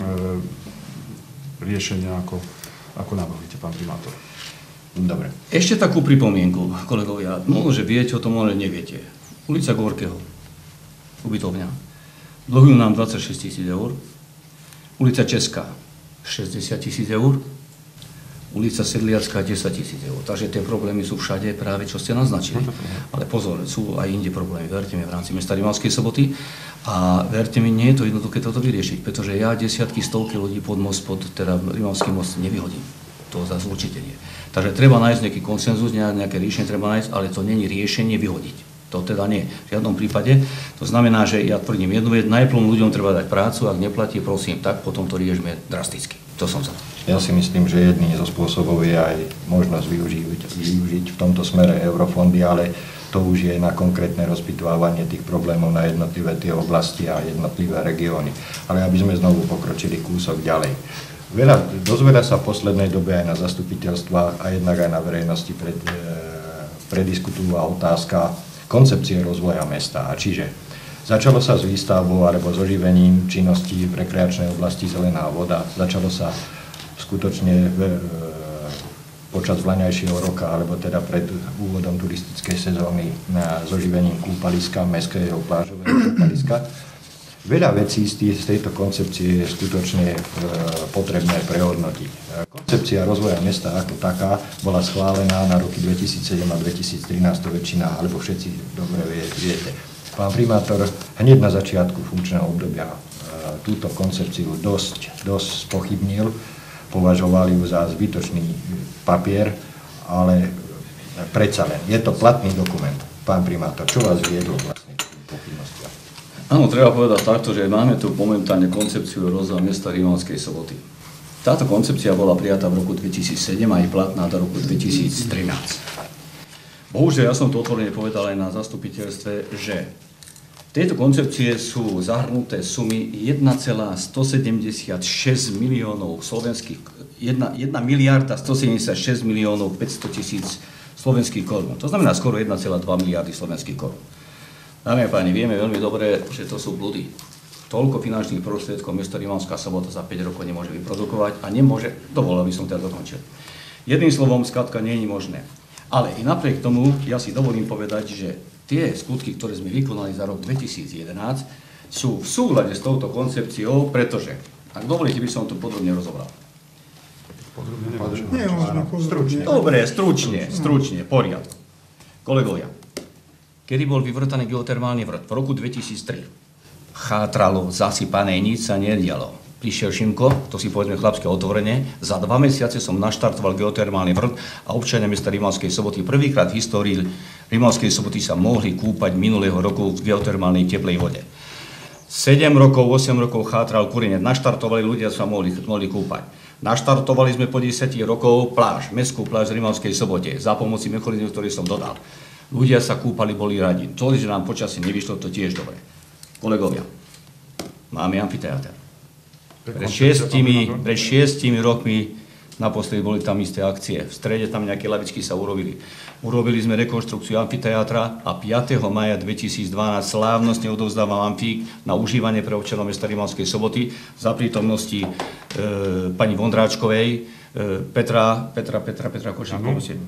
riešenia, ako navrhujete, pán primátor. Dobre. Ešte takú pripomienku, kolegovia. Možno, že viete, o tom možno neviete. Ulica Gorkého, ubytovňa. Dlhujú nám 26 000 eur. Ulica Česká, 60 000 eur. Ulica Sedliacká 10 000 eur. Takže tie problémy sú všade práve, čo ste naznačili. Ale pozor, sú aj inde problémy, verte mi, v rámci mesta Rimavskej Soboty. A verte mi, nie je to jednoduché toto vyriešiť, pretože ja desiatky, stovky ľudí pod Rimavský most nevyhodím. To zase určite nie. Takže treba nájsť nejaký konsenzus, nejaké riešenie treba nájsť, ale to nie je riešenie vyhodiť. To teda nie. V žiadnom prípade. To znamená, že ja tvrdím jednu vec, najprv ľuďom treba dať prácu, ak neplatí, prosím, tak potom to riešime drasticky. To som za to. Ja si myslím, že jedným zo spôsobov je aj možnosť využiť v tomto smere eurofondy, ale to už je na konkrétne rozpitvávanie tých problémov na jednotlivé tie oblasti a jednotlivé regióny. Ale aby sme znovu pokročili kúsok ďalej. Dosť veľa sa v poslednej dobe aj na zastupiteľstvách a jednak aj na verejnosti prediskutuje otázka koncepcie rozvoja mesta. A čiže začalo sa s výstavbou alebo s oživením činností v rekreačnej oblasti Zelená voda. Začalo sa skutočne počas vlaňajšieho roka, alebo teda pred úvodom turistickej sezóny s oživením kúpaliska, mestského plážového kúpaliska. Veľa vecí z tejto koncepcie je skutočne potrebné prehodnotiť. Koncepcia rozvoja mesta ako taká bola schválená na roky 2007 a 2013, to väčšina, alebo všetci dobre viete. Pán primátor hneď na začiatku funkčného obdobia túto koncepciu dosť spochybnil, považovali ju za zbytočný papier, ale predsa len, je to platný dokument. Pán primátor, čo vás viedlo vlastne k pochybnostiam? Áno, treba povedať takto, že máme tu momentálne koncepciu rozvoja mesta Rimavskej Soboty. Táto koncepcia bola prijatá v roku 2007 a je platná do roku 2013. Bohužiaľ, ja som to otvorene povedal aj na zastupiteľstve, že v tejto koncepcie sú zahrnuté sumy 1,176 miliónov slovenských, 1 miliarda 176 miliónov 500 tisíc slovenských korún. To znamená skoro 1,2 miliardy slovenských korún. Dámy a páni, vieme veľmi dobre, že to sú blúdy. Toľko finančných prostriedkov mesto Rimavská Sobota za 5 rokov nemôže vyprodukovať a nemôže, dovolil by som teda dokončil. Jedným slovom, skladka nie je možné. Ale i napriek tomu, ja si dovolím povedať, že tie skutky, ktoré sme vykonali za rok 2011, sú v súhľade s touto koncepciou, pretože, ak dovolíte, by som to podrobne rozobral. Stručne. Dobre, stručne, poriadku. Kolegovia, Kedy bol vyvrtaný geotermálny vrt? V roku 2003. Chátralo, zasypané, nič sa nedialo. Prišiel Šimko, to si povedzme chlapské otvorenie, za 2 mesiace som naštartoval geotermálny vrt a občania mesta Rimavskej Soboty prvýkrát v histórii Rimavskej Soboty sa mohli kúpať minulého roku v geotermálnej teplej vode. 7 rokov, 8 rokov chátral Kurinet, naštartovali, ľudia sa mohli kúpať. Naštartovali sme po 10 rokov pláž, mestskú pláž v Rimavskej Sobote, za pomoci mechanizmu, ktorý som dodal. Ľudia sa kúpali, boli radi. To, že nám počasie nevyšlo, to tiež dobre. Kolegovia, máme amfiteáter. Pred 6 rokmi naposledy boli tam isté akcie. V strede tam nejaké lavičky sa urobili. Urobili sme rekonštrukciu amfiteátra a 5. maja 2012 slávnostne odovzdávam amfík na užívanie pre občanov mesta Rimavskej Soboty za prítomnosti pani Vondráčkovej, Petra Košík,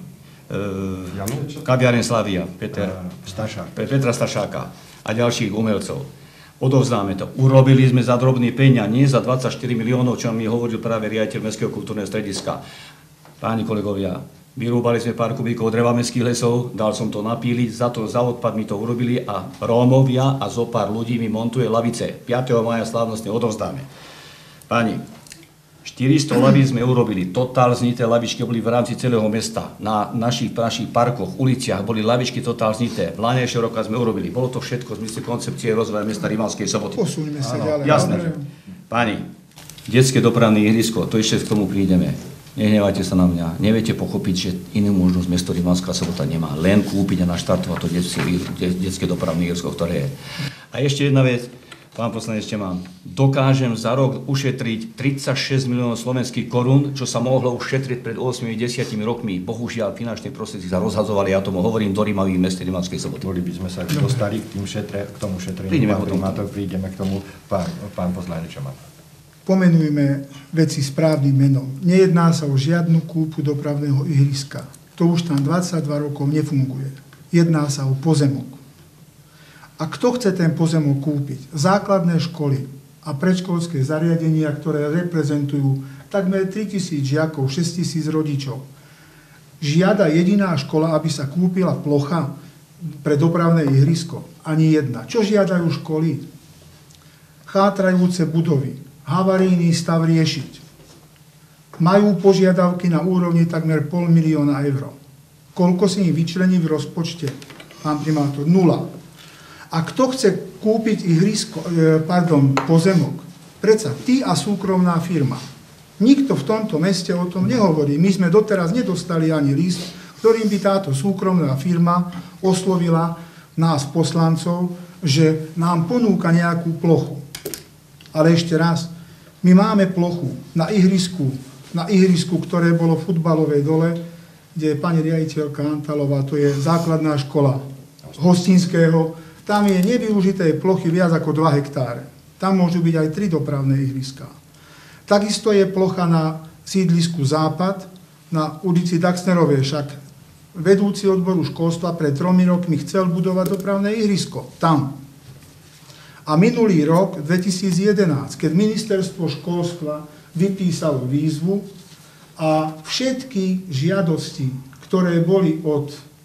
kaviareň Slavia, Petra Stašáka a ďalších umelcov. Odovzdáme to. Urobili sme za drobný peňa, nie za 24 miliónov, čo mi hovoril práve riaditeľ Mestského kultúrneho strediska. Páni kolegovia, vyrúbali sme pár kubíkov dreva mestských lesov, dal som to napíliť, za odpad mi to urobili a Rómovia a zo pár ľudí mi montuje lavice. 5. maja slávnostne odovzdáme. Páni, 400 lavíc sme urobili, totál znité lavičky boli v rámci celého mesta. Na našich parkoch, uliciach boli lavičky totál znité. V Lánejšieho roka sme urobili. Bolo to všetko v zmysle koncepcie rozvoja mesta Rimavskej Soboty. Posúňme sa ďalej. Jasné. Páni, detské dopravné ihrisko, to ešte k tomu prídeme. Nehnevajte sa na mňa. Neviete pochopiť, že inú možnosť mesto Rimavská Sobota nemá. Len kúpiť a naštartovať to detské dopravné ihrisko, ktoré je. A ešte jedna vec. Pán poslanec, ešte mám. Dokážem za rok ušetriť 36 miliónov slovenských korún, čo sa mohlo ušetriť pred 8-10 rokmi. Bohužiaľ, finančné prostriedky sa rozhadzovali, ja tomu hovorím, do Rimavy v meste Rimavskej Soboty. Boli by sme sa dostali k tomu šetreniu. Prídeme k tomu. Pán poslanec, čo má? Pomenujme veci správnym menom. Nejedná sa o žiadnu kúpu dopravného ihriska. To už tam 22 rokov nefunguje. Jedná sa o pozemok. A kto chce ten pozemok kúpiť? Základné školy a predškolské zariadenia, ktoré reprezentujú takmer 3000 žiakov, 6000 rodičov. Žiada jediná škola, aby sa kúpila plocha pre dopravné ihrisko. Ani jedna. Čo žiadajú školy? Chátrajúce budovy, havarijný stav riešiť. Majú požiadavky na úrovni takmer 500 000 eur. Koľko si im vyčlení v rozpočte? Pán primátor, 0. A kto chce kúpiť pozemok? Predsa ty a súkromná firma. Nikto v tomto meste o tom nehovorí. My sme doteraz nedostali ani list, ktorým by táto súkromná firma oslovila nás poslancov, že nám ponúka nejakú plochu. Ale ešte raz, my máme plochu na ihrisku, ktoré bolo v futbalovej dole, kde je pani riaditeľka Antalová, to je základná škola Hostinského. Tam je nevyužitej plochy viac ako 2 hektáre. Tam môžu byť aj 3 dopravné ihriská. Takisto je plocha na sídlisku Západ, na ulici Daxnerovej, však vedúci odboru školstva pred 3 rokmi chcel budovať dopravné ihrisko. Tam. A minulý rok, 2011, keď ministerstvo školstva vypísalo výzvu a všetky žiadosti, ktoré boli od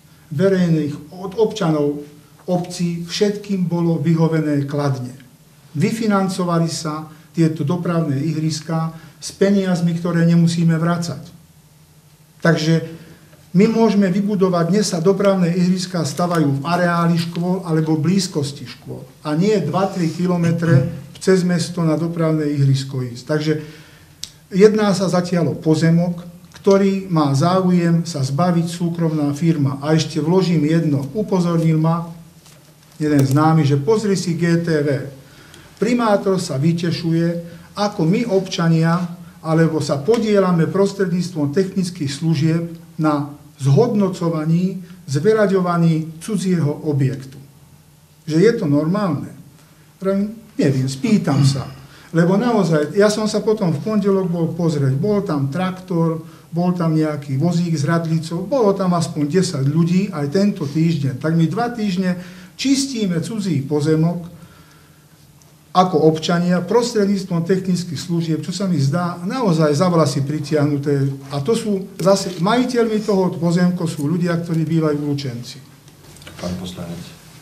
občanov obcí, všetkým bolo vyhovené kladne. Vyfinancovali sa tieto dopravné ihriská s peniazmi, ktoré nemusíme vracať. Takže my môžeme vybudovať, dnes sa dopravné ihriská stavajú v areáli škôl alebo v blízkosti škôl. A nie 2-3 kilometre cez mesto na dopravné ihrisko ísť. Takže jedná sa zatiaľ o pozemok, ktorý má záujem sa zbaviť súkromná firma. A ešte vložím jedno. Upozornil ma jeden známy, že pozri si GTV. Primátor sa vytešuje, ako my občania, alebo sa podielame prostredníctvom technických služieb na zhodnocovaní, zveraďovaní cudzieho objektu. Že je to normálne? Neviem, spýtam sa. Lebo naozaj, ja som sa potom v pondelok bol pozrieť, bol tam traktor, bol tam nejaký vozík s radlicou, bolo tam aspoň 10 ľudí aj tento týždeň. Tak my 2 týždne čistíme cudzí pozemok ako občania prostredníctvom technických služieb, čo sa mi zdá naozaj za vlasy pritiahnuté. A to sú zase, majiteľmi toho pozemku sú ľudia, ktorí bývajú v Lučenci. Pán poslanec.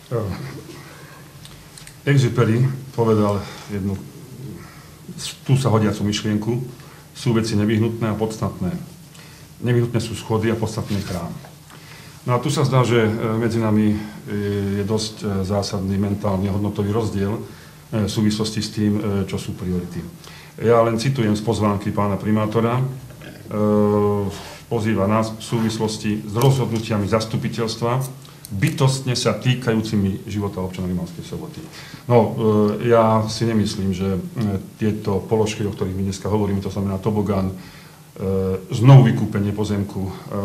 Exupéry povedal jednu tu sa hodiacu myšlienku, sú veci nevyhnutné a podstatné. Nevyhnutné sú schody a podstatný chrám. No a tu sa zdá, že medzi nami je dosť zásadný mentálny hodnotový rozdiel v súvislosti s tým, čo sú priority. Ja len citujem z pozvánky pána primátora, pozýva nás v súvislosti s rozhodnutiami zastupiteľstva, bytostne sa týkajúcimi života občanov Rimavskej Soboty. No, ja si nemyslím, že tieto položky, o ktorých my dneska hovoríme, to znamená tobogán, znovu vykúpenie pozemku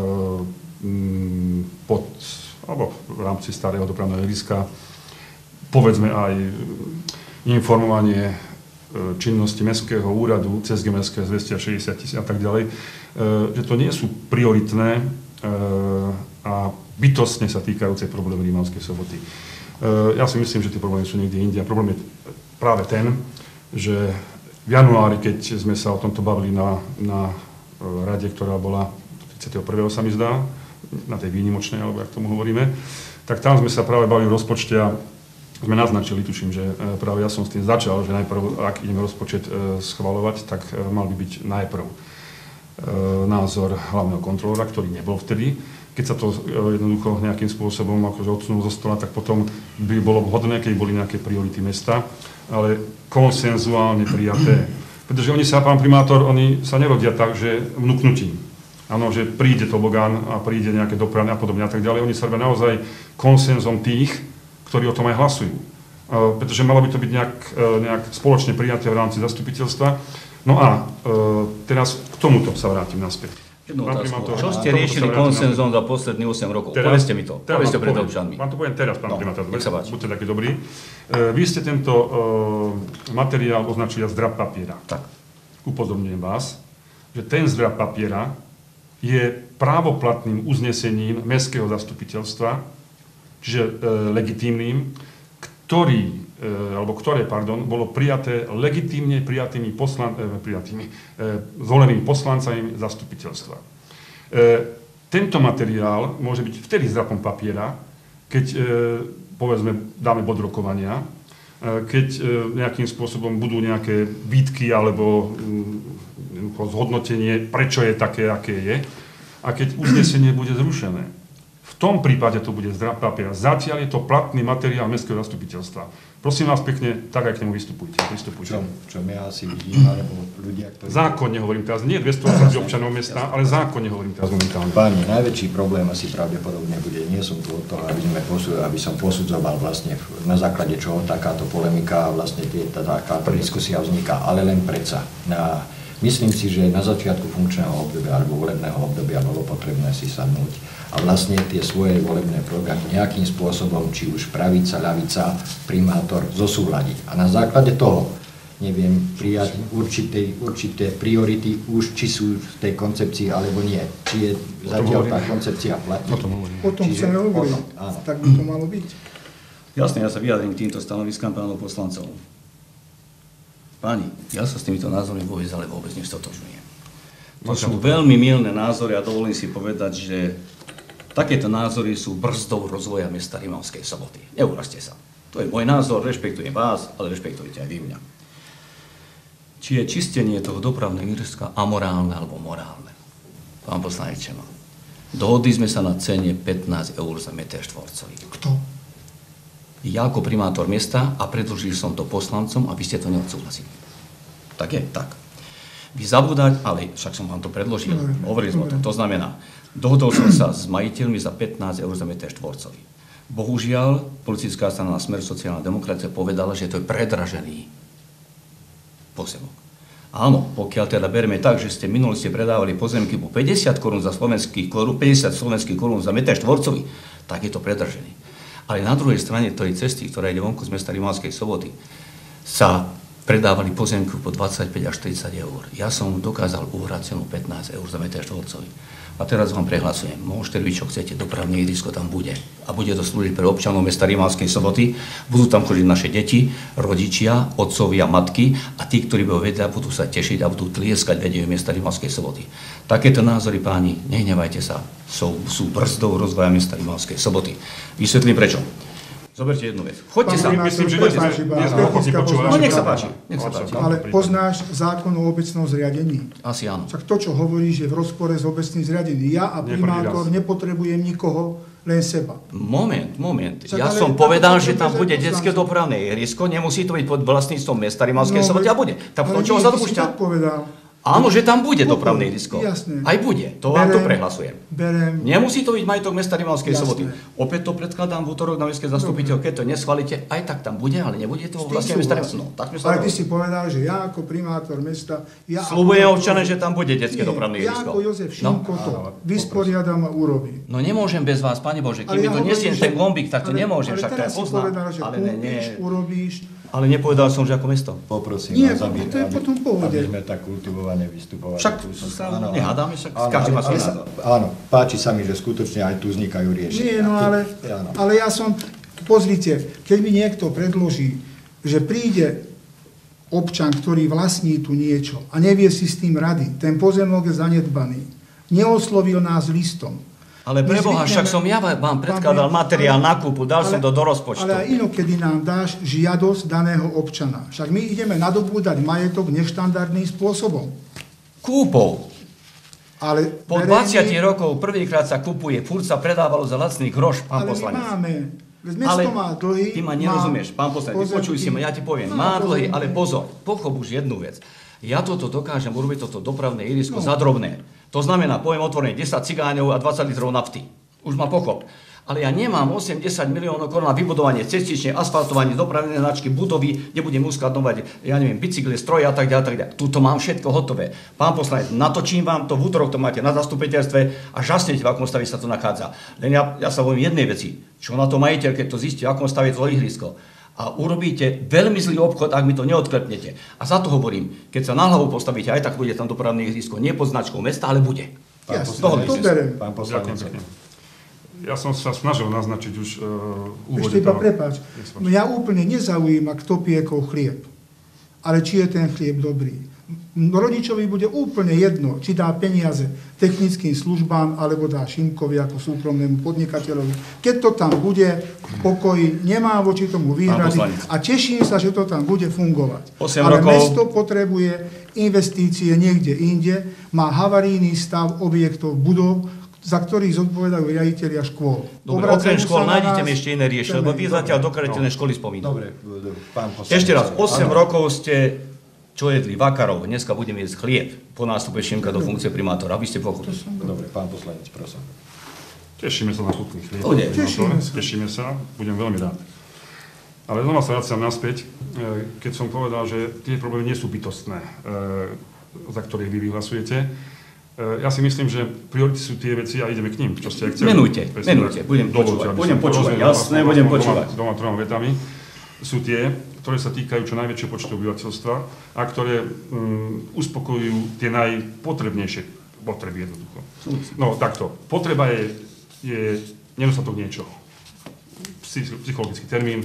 alebo v rámci starého dopravného ihriska, povedzme aj informovanie činnosti Mestského úradu, cez GMS 260 000 a tak ďalej, že to nie sú prioritné a bytostne sa týkajúce problémy Rimavskej Soboty. Ja si myslím, že tie problémy sú niekde inde. A problém je práve ten, že v januári, keď sme sa o tomto bavili na rade, ktorá bola 31. sa mi zdá, na tej výnimočnej, alebo jak tomu hovoríme, tak tam sme sa práve bavili o rozpočte a sme naznačili, tuším, že práve ja som s tým začal, že najprv, ak ideme rozpočet schvaľovať, tak mal by byť najprv názor hlavného kontrolóra, ktorý nebol vtedy. Keď sa to jednoducho nejakým spôsobom akože odsunul zo stola, tak potom by bolo vhodné, keď boli nejaké priority mesta, ale konsenzuálne prijaté. Pretože oni sa, pán primátor, oni sa nerodia tak, že vnúknutím. Áno, že príde tobogán a príde nejaké dopravné a podobne a tak ďalej. Oni sa robia naozaj konsenzom tých, ktorí o tom aj hlasujú. Pretože malo by to byť nejak spoločne prijaté v rámci zastupiteľstva. No a teraz k tomuto sa vrátim naspäť. Jednu otázku. Čo ste riešili konsenzom za posledných 8 rokov? Povedzte mi to. Povedzte pred občanmi. Vám to poviem teraz, pán primátor. Buďte taký dobrý. Vy ste tento materiál označili za zdrab papiera. Tak. Upozorňujem vás, že ten zdrab papiera je právoplatným uznesením Mestského zastupiteľstva, čiže legitímnym, ktoré bolo prijaté legitímne prijatými zvolenými poslancami zastupiteľstva. Tento materiál môže byť vtedy zdrapom papiera, keď, povedzme, dáme bod rokovania, keď nejakým spôsobom budú nejaké výtky alebo zhodnotenie, prečo je také, aké je, a keď uznesenie bude zrušené. V tom prípade to bude zdrab papiera. Zatiaľ je to platný materiál Mestského zastupiteľstva. Prosím vás pekne, tak aj k nemu vystupujte. Čo ja asi vidím, alebo ľudia, ktorí... Zákonne hovorím teraz, nie 280 občanov mesta, ale zákonne hovorím teraz momentálne. Páni, najväčší problém asi pravdepodobne bude, nie som tu od toho, aby som posudzoval vlastne na základe čoho takáto polemika a vlastne takáto diskusia vzniká, ale len predsa. Myslím si, že na začiatku funkčného obdobia alebo volebného obdobia bolo potrebné si sadnúť a vlastne tie svoje volebné programy nejakým spôsobom, či už pravica, ľavica, primátor, zosúľadiť. A na základe toho, neviem, prijať určité priority, už či sú v tej koncepcii alebo nie. Či je zatiaľ tá koncepcia platí. O tom chceme hovoriť. Tak by to malo byť. Jasne, ja sa vyjadrím k týmto stanoviskám pánov poslancov. Páni, ja sa s týmito názormi ale vôbec nestotožňujem. To sú veľmi mylné názory a dovolím si povedať, že takéto názory sú brzdou rozvoja mesta Rimavskej Soboty. Neurazte sa. To je môj názor, rešpektujem vás, ale rešpektujte aj vy mňa. Či je čistenie toho dopravného ihriska amorálne alebo morálne? Pán poslanec Čema, dohodli sme sa na cene 15 eur za meter štvorcový. Kto? Ja ako primátor mesta a predložil som to poslancom a vy ste to neodsúhlasili. Tak je, tak. Vy zabúdať, ale však som vám to predložil, hovorili sme o tom. To znamená, dohodol som sa s majiteľmi za 15 eur za meter štvorcový. Bohužiaľ, politická strana Smer sociálna demokracia povedala, že to je predražený pozemok. Áno, pokiaľ teda bereme tak, že ste minulý predávali pozemky po 50 korún za 50 slovenských korún za meter štvorcový, tak je to predražený. Ale na druhej strane tej cesty, ktorá ide vonku z mesta Rimavskej Soboty, sa predávali pozemky po 25 až 30 eur. Ja som dokázal uhrať cenu 15 eur za meter štvorcový. A teraz vám prehlasujem, môžete robiť, čo chcete, dopravné ihrisko tam bude. A bude to slúžiť pre občanov mesta Rimavskej Soboty. Budú tam chodiť naše deti, rodičia, otcovia, matky a tí, ktorí budú vedieť, budú sa tešiť a budú tlieskať vedieť mesta Rimavskej Soboty. Takéto názory, páni, nehnevajte sa, sú brzdou rozvoja mesta Rimavskej Soboty. Vysvetlím prečo. Zoberte jednu vec. Choďte sa. Myslím, že No nech sa páči. Ale poznáš zákon o obecnom zriadení? Asi áno. Však to, čo hovoríš, je v rozpore s obecným zriadením. Ja a primátor nepotrebujem nikoho, len seba. Moment. Však Ja ale som tak povedal, to že tam bez bude poslancov. detské dopravné ihrisko, nemusí to byť pod vlastníctvom mesta Rimavskej Soboty a bude. Tak ale čo nie, sa ty si dopúšťa? tak povedal. Áno, že tam bude dopravné ihrisko. Jasné. Aj bude, to vám to prehlasujem. Berem. Nemusí to byť majetok mesta Rimavskej Jasné. Soboty. Opäť to predkladám v útorok na mestské zastupiteľ, keď to neschválite, aj tak tam bude, ale nebude to vlastne mesta Rimavskej. No, tak sme sa Ale ty dohodli. si povedal, že ja ako primátor mesta... Sľubujem občanom, že tam bude detské dopravné Ja ihrisko. ako Jozef Šimko to vysporiadam a urobím. No nemôžem bez vás, Pane Bože, keď Ale mi to hovorím, nesiem že- ten gombík, tak to nemôžem, však to ja teraz si poznám. povedal, že Ale kúpiš, urobíš. Ale nepovedal som, že ako mesto. Poprosím Nie, vás, aby, to je potom v pohode. aby sme tak kultivovane vystupovali. Však Tu sa áno, nehádame, však áno, každý má svoj ale- názor. Áno, páči sa mi, že skutočne aj tu vznikajú riešenia. Nie, no ale, Áno. ale ja som... Pozrite, keď mi niekto predloží, že príde občan, ktorý vlastní tu niečo a nevie si s tým rady, ten pozemok je zanedbaný, neoslovil nás listom. Ale My preboha, však som ja vám predkladal materiál na kúpu, dal som to do rozpočtu. Ale aj inokedy nám dáš žiadosť daného občana. Však my ideme nadobúdať majetok neštandardným spôsobom. Kúpou. Ale Po 20 rokov prvýkrát sa kupuje, furt sa predávalo za lacný groš, pán ale poslanec. my máme... Veď mesto Ale má dlhy, ty ma má nerozumieš, pán poslanec, počuj si ma, ja ti poviem, má dlhy, pozemky. ale pozor, pochop už jednu vec. Ja toto dokážem urobiť, toto dopravné ihrisko za drobné. To znamená, poviem otvorene, 10 cigáňov a 20 litrov nafty. Už ma pochop. Ale ja nemám 8-10 miliónov korún na vybudovanie cestične, asfaltovanie, dopravné značky, budovy, kde budem uskladňovať, ja neviem, bicykle, stroje a tak ďalej, tak ďalej. Tuto mám všetko hotové. Pán poslanec, natočím vám to, v útorok to máte na zastupiteľstve a žasnete, v akom stave sa to nachádza. Len ja sa poviem jednej veci. Čo na to majiteľ, keď to zistí, v akom stave je to ihrisko. A urobíte veľmi zlý obchod, ak mi to neodklepnete. A za to hovorím, keď sa na hlavu postavíte, aj tak bude tam dopravné ihrisko. Nie pod značkou mesta, ale bude. Jasné, Dohodli to sme sa. berem. Pán Ďakujem poslanec. pekne. Ja som sa snažil naznačiť už úvode. Ešte iba toho. prepáč. Nech sa páči. Mňa úplne nezaujíma, kto piekol chlieb. Ale či je ten chlieb dobrý. Rodičovi bude úplne jedno, či dá peniaze technickým službám, alebo dá Šimkovi ako súkromnému podnikateľovi. Keď to tam bude v pokoji, nemá voči tomu výhrady poslanec. a teším sa, že to tam bude fungovať. 8 Ale rokov. mesto potrebuje investície niekde inde, má havarijný stav objektov, budov, za ktorých zodpovedajú riaditelia škôl. Dobre, Obracajú okrem škôl sa na nájdete nás, mi ešte iné riešenie, lebo vy zatiaľ dokážete len školy spomínať. Dobre, pán poslanec. Ešte raz, 8 Áno. rokov ste čo jedli? Vakarov. Dneska budeme jesť chlieb po nástupe Šimka do funkcie primátora. Aby ste pochopili. Dobre, pán poslanec, prosím. Tešíme sa na chutný chlieb. Bude. Tešíme sa, budem veľmi rád. Ale znova sa vraciam naspäť, keď som povedal, že tie problémy nie sú bytostné, za ktoré vy vyhlasujete. Ja si myslím, že priority sú tie veci a ideme k ním, čo ste aj chceli. Menujte, budem počúvať, jasné, budem počúvať. Dvoma, troma vetami. Sú tie, ktoré sa týkajú čo najväčšieho počtu obyvateľstva a ktoré uspokojujú tie najpotrebnejšie potreby jednoducho. No takto, potreba je nedostatok niečoho. Psychologický termín.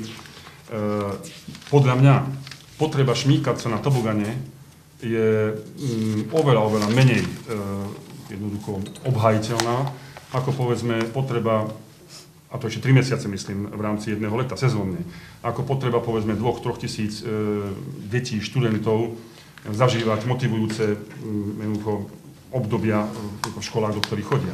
Podľa mňa potreba šmýkať sa na tobogane je oveľa menej jednoducho obhajiteľná, ako povedzme potreba, a to ešte 3 mesiace myslím, v rámci jedného leta, sezónne, ako potreba povedzme 2-3 tisíc detí, študentov zažívať motivujúce jednoducho obdobia v školách, do ktorých chodia.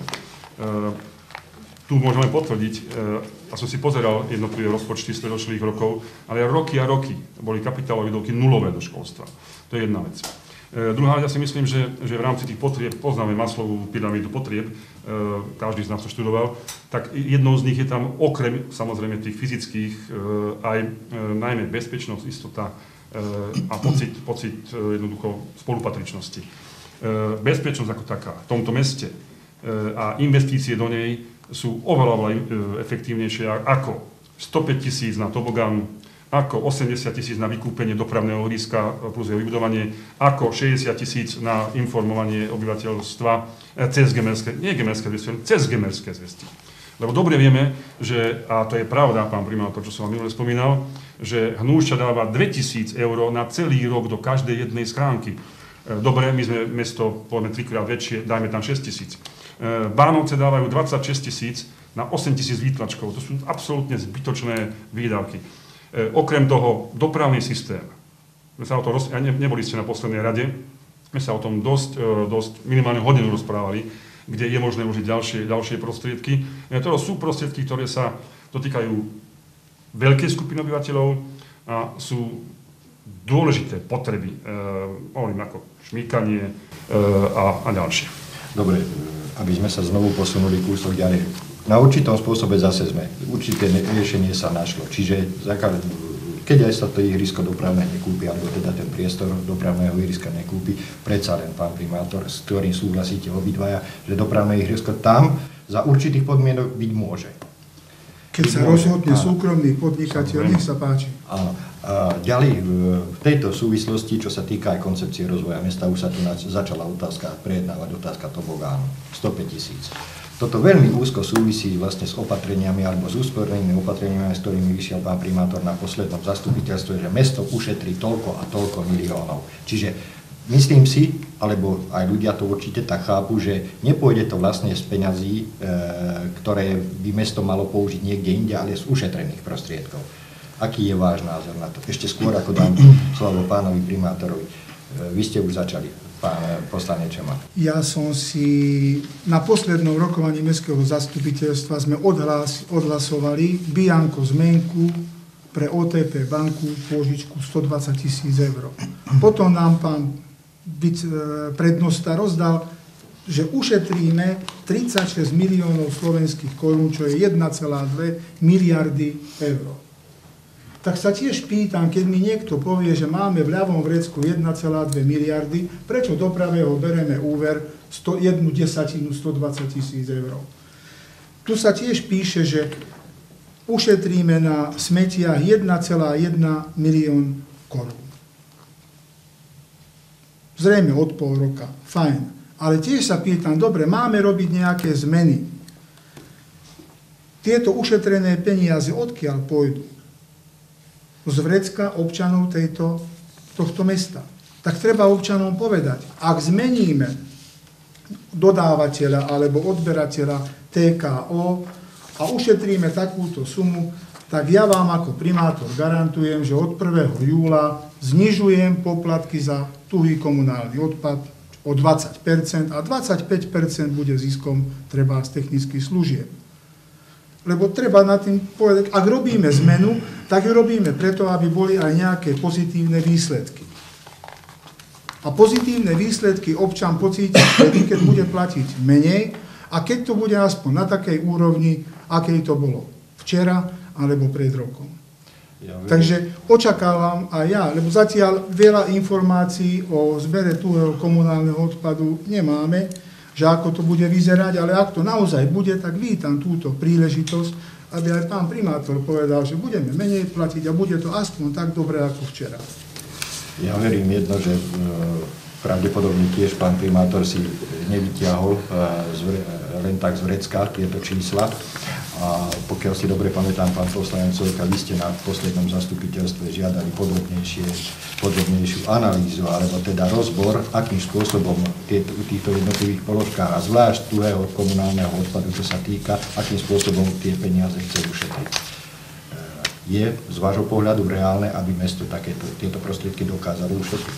Tu môžeme potvrdiť, a som si pozeral jednotlivé rozpočty z predošlých rokov, ale roky a roky boli kapitálové výdavky nulové do školstva. To je jedna vec. Druhá vec, ja si myslím, že v rámci tých potrieb, poznáme Maslowovú pyramídu potrieb, každý z nás to študoval, tak jednou z nich je tam okrem samozrejme tých fyzických aj najmä bezpečnosť, istota a pocit jednoducho spolupatričnosti. Bezpečnosť ako taká v tomto meste a investície do nej sú oveľa efektívnejšie ako 105 000 na tobogán, ako 80 000 na vykúpenie dopravného ihriska plus jeho vybudovanie, ako 60 000 na informovanie obyvateľstva cez gemerské zvesti. Lebo dobre vieme, že, a to je pravda, pán primátor, čo som vám minule spomínal, že Hnúšťa dáva 2000 eur na celý rok do každej jednej schránky. Dobre, my sme mesto, povedzme, 3-krát väčšie, dajme tam 6 000. Bánovce dávajú 26 000 na 8 000 výtlačkov. To sú absolútne zbytočné výdavky. Okrem toho, dopravný systém. Neboli ste na poslednej rade, sme sa o tom dosť minimálne hodinu rozprávali, kde je možné užiť ďalšie prostriedky. To sú prostriedky, ktoré sa dotýkajú veľkej skupiny obyvateľov a sú dôležité potreby, hovorím ako šmýkanie a ďalšie. Dobre, aby sme sa znovu posunuli kúsok ďalej. Na určitom spôsobe zase určité riešenie sa našlo. Čiže keď aj sa to ihrisko dopravné nekúpi, alebo teda ten priestor dopravného ihriska nekúpi, predsa len pán primátor, s ktorým súhlasíte obidvaja, že dopravné ihrisko tam za určitých podmienok byť môže. Keď sa rozhodne súkromný podnikateľ, nech sa páči. Áno. A ďalej v tejto súvislosti, čo sa týka aj koncepcie rozvoja mesta, už sa tu začala prejednávať otázka tobogánu, 105 000. Toto veľmi úzko súvisí vlastne s opatreniami alebo s úspornými opatreniami, s ktorými vyšiel pán primátor na poslednom zastupiteľstve, že mesto ušetrí toľko a toľko miliónov. Čiže myslím si, alebo aj ľudia to určite tak chápu, že nepôjde to vlastne z peňazí, ktoré by mesto malo použiť niekde inde, ale z ušetrených prostriedkov. Aký je váš názor na to? Ešte skôr, ako dám slovo pánovi primátorovi. Vy ste už začali, pán poslanec Čeman. Ja som si na poslednom rokovaní mestského zastupiteľstva sme odhlasovali bianko zmenku pre OTP banku pôžičku 120 000 eur. Potom nám pán prednosta rozdal, že ušetríme 36 miliónov slovenských korún, čo je 1,2 miliardy eur. Tak sa tiež pýtam, keď mi niekto povie, že máme v ľavom vrecku 1,2 miliardy, prečo do pravého bereme úver 1,1 120 000 eur. Tu sa tiež píše, že ušetríme na smetiach 1,1 milión korún. Zrejme od pol roka, fajn. Ale tiež sa pýtam, dobre, máme robiť nejaké zmeny. Tieto ušetrené peniaze odkiaľ pôjdu? Z vrecka občanov tohto mesta. Tak treba občanom povedať, ak zmeníme dodávateľa alebo odberateľa TKO a ušetríme takúto sumu, tak ja vám ako primátor garantujem, že od 1. júla znižujem poplatky za tuhý komunálny odpad o 20% a 25% bude ziskom treba z technických služieb. Lebo treba na tým povedať, ak robíme zmenu, tak ju robíme preto, aby boli aj nejaké pozitívne výsledky. A pozitívne výsledky občan pocíti, keď bude platiť menej a keď to bude aspoň na takej úrovni, akej to bolo včera alebo pred rokom. Takže očakávam aj ja, lebo zatiaľ veľa informácií o zbere tuhého komunálneho odpadu nemáme, že ako to bude vyzerať, ale ak to naozaj bude, tak vítam túto príležitosť, aby aj pán primátor povedal, že budeme menej platiť a bude to aspoň tak dobre ako včera. Ja verím jedno, že pravdepodobne tiež pán primátor si nevytiahol len tak z vrecka tieto čísla. A pokiaľ si dobre pamätám, pán poslanec Sojka, vy ste na poslednom zastupiteľstve žiadali podrobnejšiu analýzu, alebo teda rozbor, akým spôsobom v týchto jednotlivých položkách, a zvlášť tuhého komunálneho odpadu, čo sa týka, akým spôsobom tie peniaze chce ušetriť. Je z vášho pohľadu reálne, aby mesto tieto prostriedky dokázalo ušetriť?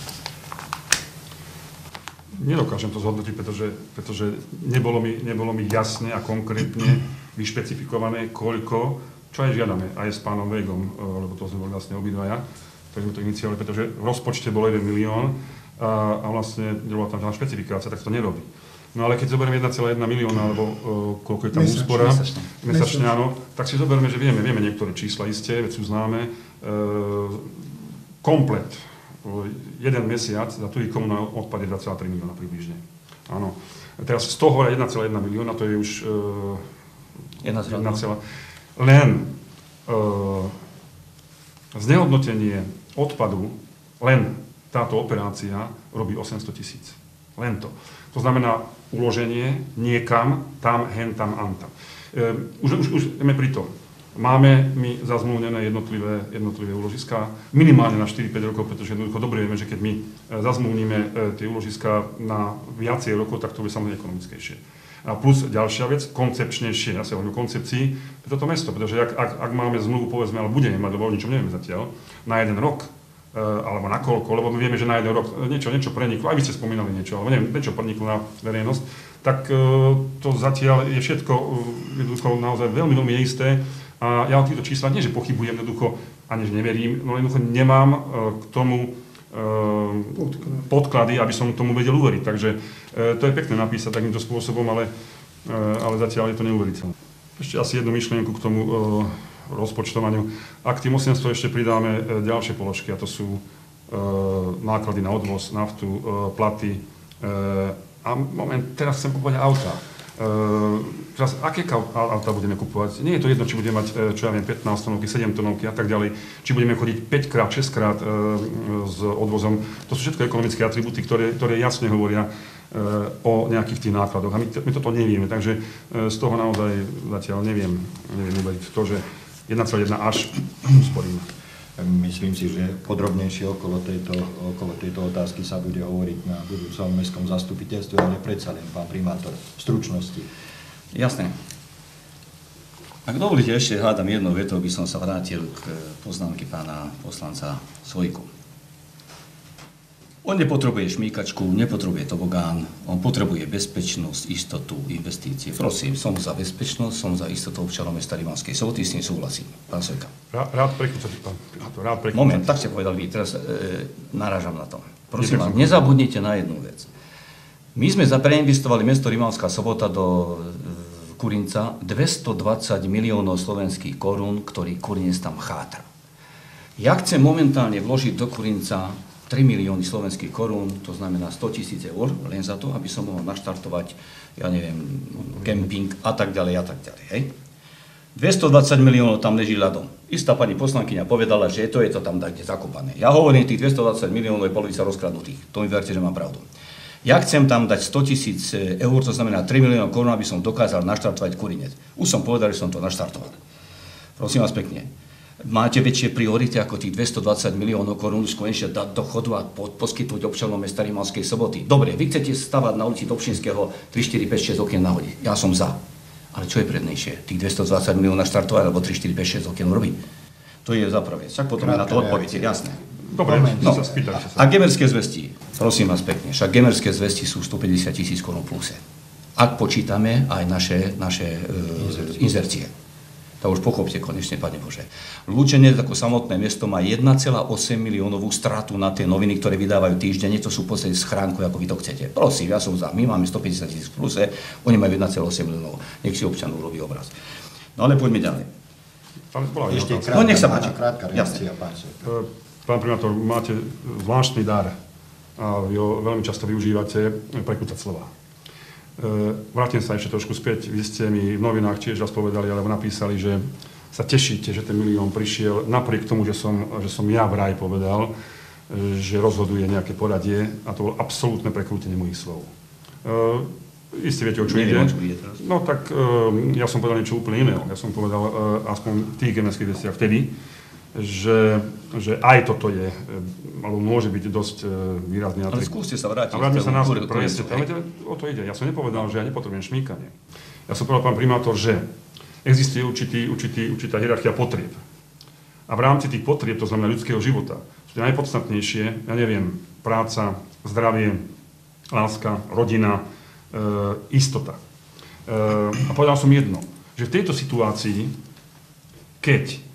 Nedokážem to zhodnotiť, pretože nebolo mi jasne a konkrétne vyšpecifikované, koľko, čo aj žiadame, aj s pánom Vegom, lebo to sme boli vlastne obidvaja, ktorí sme to iniciovali, pretože v rozpočte bolo 1 milión a vlastne nebola tam žiadna špecifikácia, tak to nerobí. No ale keď zoberieme 1,1 milióna, alebo koľko je tam úspora, mesačne áno, tak si zoberieme, že vieme niektoré čísla isté, veď sú známe, komplet, jeden mesiac za tuhý komunálny odpad je 2,3 milióna približne. Áno. Teraz z toho 1,1 milióna, to je už 1,1. Len znehodnotenie odpadu, len táto operácia robí 800 000. Len to. To znamená uloženie niekam, tam, hen, tam, antam. Už sme pri tom. Máme my zazmluvnené jednotlivé úložiská, minimálne na 4-5 rokov, pretože jednoducho dobre vieme, že keď my zazmluvníme tie úložiská na viacej rokov, tak to bude samozrejme ekonomickejšie. A plus ďalšia vec, koncepčnejšie, ja sa hovorím o koncepcii, pre toto mesto, pretože ak máme zmluvu, povedzme, ale budeme mať, lebo o ničom nevieme zatiaľ, na 1 rok, alebo na koľko, lebo my vieme, že na 1 rok niečo preniklo, aj vy ste spomínali niečo, alebo neviem, niečo preniklo na verejnosť, tak to zatiaľ je všetko jednoducho naozaj veľmi, veľmi neisté. A ja o týchto číslach nie, že pochybujem, jednoducho, ani že neverím, no jednoducho nemám k tomu podklady, aby som tomu vedel uveriť. Takže to je pekné napísať takýmto spôsobom, ale zatiaľ je to neuveriteľné. Ešte asi jednu myšlienku k tomu rozpočtovaniu. Ak tým 800 ešte pridáme ďalšie položky, a to sú náklady na odvoz, naftu, platy a teraz chcem kúpovať auta. Teraz, aké auta budeme kupovať? Nie je to jedno, či budeme mať, čo ja viem, 15 tonovky, 7 tonovky a tak ďalej, či budeme chodiť 5-krát, 6-krát s odvozom. To sú všetko ekonomické atribúty, ktoré jasne hovoria o nejakých tých nákladoch. A my toto nevieme, takže z toho naozaj zatiaľ neviem uveriť to, že 1,1 až usporíme. Myslím si, že podrobnejšie okolo tejto otázky sa bude hovoriť na budúcom mestskom zastupiteľstve, ale predsa len, pán primátor, v stručnosti. Jasné. Ak dovolíte, ešte hádam jednou vetou, by som sa vrátil k poznámke pána poslanca Sojku. On nepotrebuje šmýkačku, nepotrebuje tobogán, on potrebuje bezpečnosť, istotu, investície. Prosím, som za bezpečnosť, som za istotu občanov mesta Rimavskej Soboty, s tým súhlasím. Pán Sojka. Rád prekúcate, pán primátor, rád prekúcate. Moment, tak ste povedali vy, teraz narážam na to. Prosím vás, nezabudnite na jednu vec. My sme preinvestovali mesto Rimavská Sobota do Kurinca 220 miliónov slovenských korún, ktorý Kurinec tam chátra. Ja chcem momentálne vložiť do Kurinca 3 milióny slovenských korún, to znamená 100 000 eur, len za to, aby som mohol naštartovať, ja neviem, kemping a tak ďalej, hej. 220 miliónov tam leží ľadom. Istá pani poslankyňa povedala, že to je to tam kde zakopané. Ja hovorím, tých 220 miliónov je polovica rozkradnutých. To mi verte, že mám pravdu. Ja chcem tam dať 100 000 eur, to znamená 3 miliónov korún, aby som dokázal naštartovať Kurinec. Už som povedal, že som to naštartoval. Prosím vás pekne. Máte väčšie priority ako tých 220 miliónov korún už konečne dať do chodu a poskytnúť občanom mesta Rimavskej Soboty. Dobre, vy chcete stavať na ulici Dobšinského 3, 4, 5, 6 okien nahodiť. Ja som za. Ale čo je prednejšie? Tých 220 miliónov naštartovať alebo 3, 4, 5, 6 okien robiť? To je za prvé. Však potom na to odpoviete, jasné. Dobre, sa spýtam. A Gemerské zvesti, prosím vás pekne, však Gemerské zvesti sú 150 000 korún pluse. Ak počítame aj naše inzercie. To už pochopte konečne, Pane Bože. Lučenec ako samotné mesto má 1,8 miliónovú stratu na tie noviny, ktoré vydávajú týždenne, to sú v podstate schránku, ako vy to chcete. Prosím, ja som za, my máme 150 000 v pluse, oni majú 1,8 miliónov. Nech si občan urobí obraz. No ale poďme ďalej. Ešte nech sa páči. Krátka reakcia, pán Sojka. Pán primátor, máte zvláštny dar a vy ho veľmi často využívate prekútať slova. Vrátim sa ešte trošku späť. Vy ste mi v novinách tiež raz povedali, alebo napísali, že sa tešíte, že ten milión prišiel, napriek tomu, že som ja vraj povedal, že rozhoduje nejaké poradie, a to bolo absolútne prekrútenie mojich slov. Isté viete, o čo ide. No tak ja som povedal niečo úplne iného. Ja som povedal aspoň v tých gemerských veciach vtedy, že aj toto je, alebo môže byť dosť výrazný atribút. Ale skúste sa vrátiť. A vráťme sa náspäť. O to ide. Ja som nepovedal, že ja nepotrebujem šmýkanie. Ja som povedal, pán primátor, že existuje určitá hierarchia potrieb. A v rámci tých potrieb, to znamená ľudského života, sú tie najpodstatnejšie, ja neviem, práca, zdravie, láska, rodina, istota. A povedal som jedno, že v tejto situácii, keď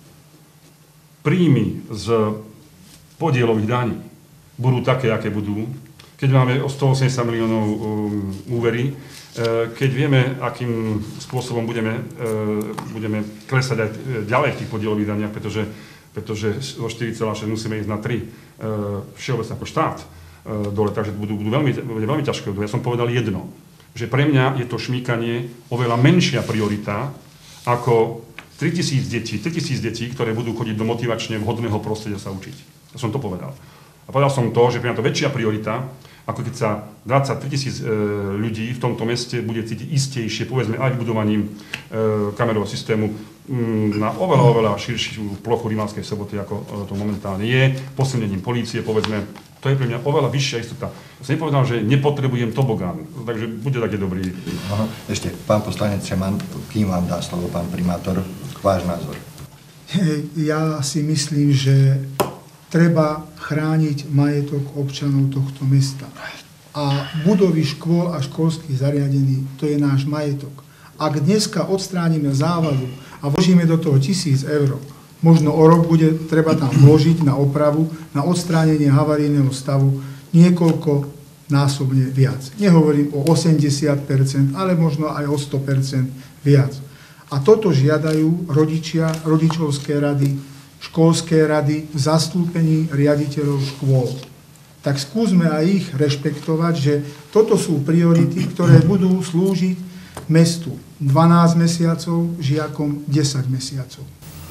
príjmy z podielových daní budú také, aké budú, keď máme o 180 miliónov úvery, keď vieme, akým spôsobom budeme klesať aj ďalej v tých podielových daniach, pretože zo 4,6 musíme ísť na 3 všeobecne ako štát dole, takže bude veľmi ťažké. Ja som povedal jedno, že pre mňa je to šmýkanie oveľa menšia priorita ako 3000 detí, ktoré budú chodiť do motivačne vhodného prostredia sa učiť. Ja som to povedal. A povedal som to, že pre mňa to väčšia priorita, ako keď sa 23 000 ľudí v tomto meste bude cítiť istejšie, povedzme aj budovaním kamerového systému na oveľa širšiu plochu Rimavskej Soboty, ako to momentálne je, posilnením polície, povedzme, To je pre mňa oveľa vyššia istota. Ja som nepovedal, že nepotrebujem tobogán, takže bude taký dobrý. Aha, ešte, pán poslanec Čeman, kým vám dá slovo pán primátor, váš názor. Ja si myslím, že treba chrániť majetok občanov tohto mesta. A budovy škôl a školských zariadení, to je náš majetok. Ak dneska odstránime závadu a vložíme do toho 1000 eur, možno o rok bude treba tam vložiť na opravu, na odstránenie havarijného stavu niekoľko násobne viac. Nehovorím o 80%, ale možno aj o 100% viac. A toto žiadajú rodičia, rodičovské rady, školské rady v zastúpení riaditeľov škôl. Tak skúsme aj ich rešpektovať, že toto sú priority, ktoré budú slúžiť mestu 12 mesiacov, žiakom 10 mesiacov.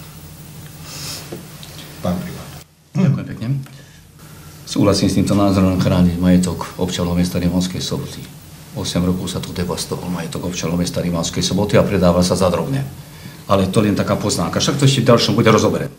Pán primátor. Ďakujem pekne. Súhlasím s týmto názorom chrániť majetok občanov mesta Rimavskej Soboty. 8 rokov sa tu devastoval majetok občanov mesta Rimavskej Soboty a predáva sa za drobne. Ale to len taká poznámka, však to ešte v ďalšom bude rozoberené.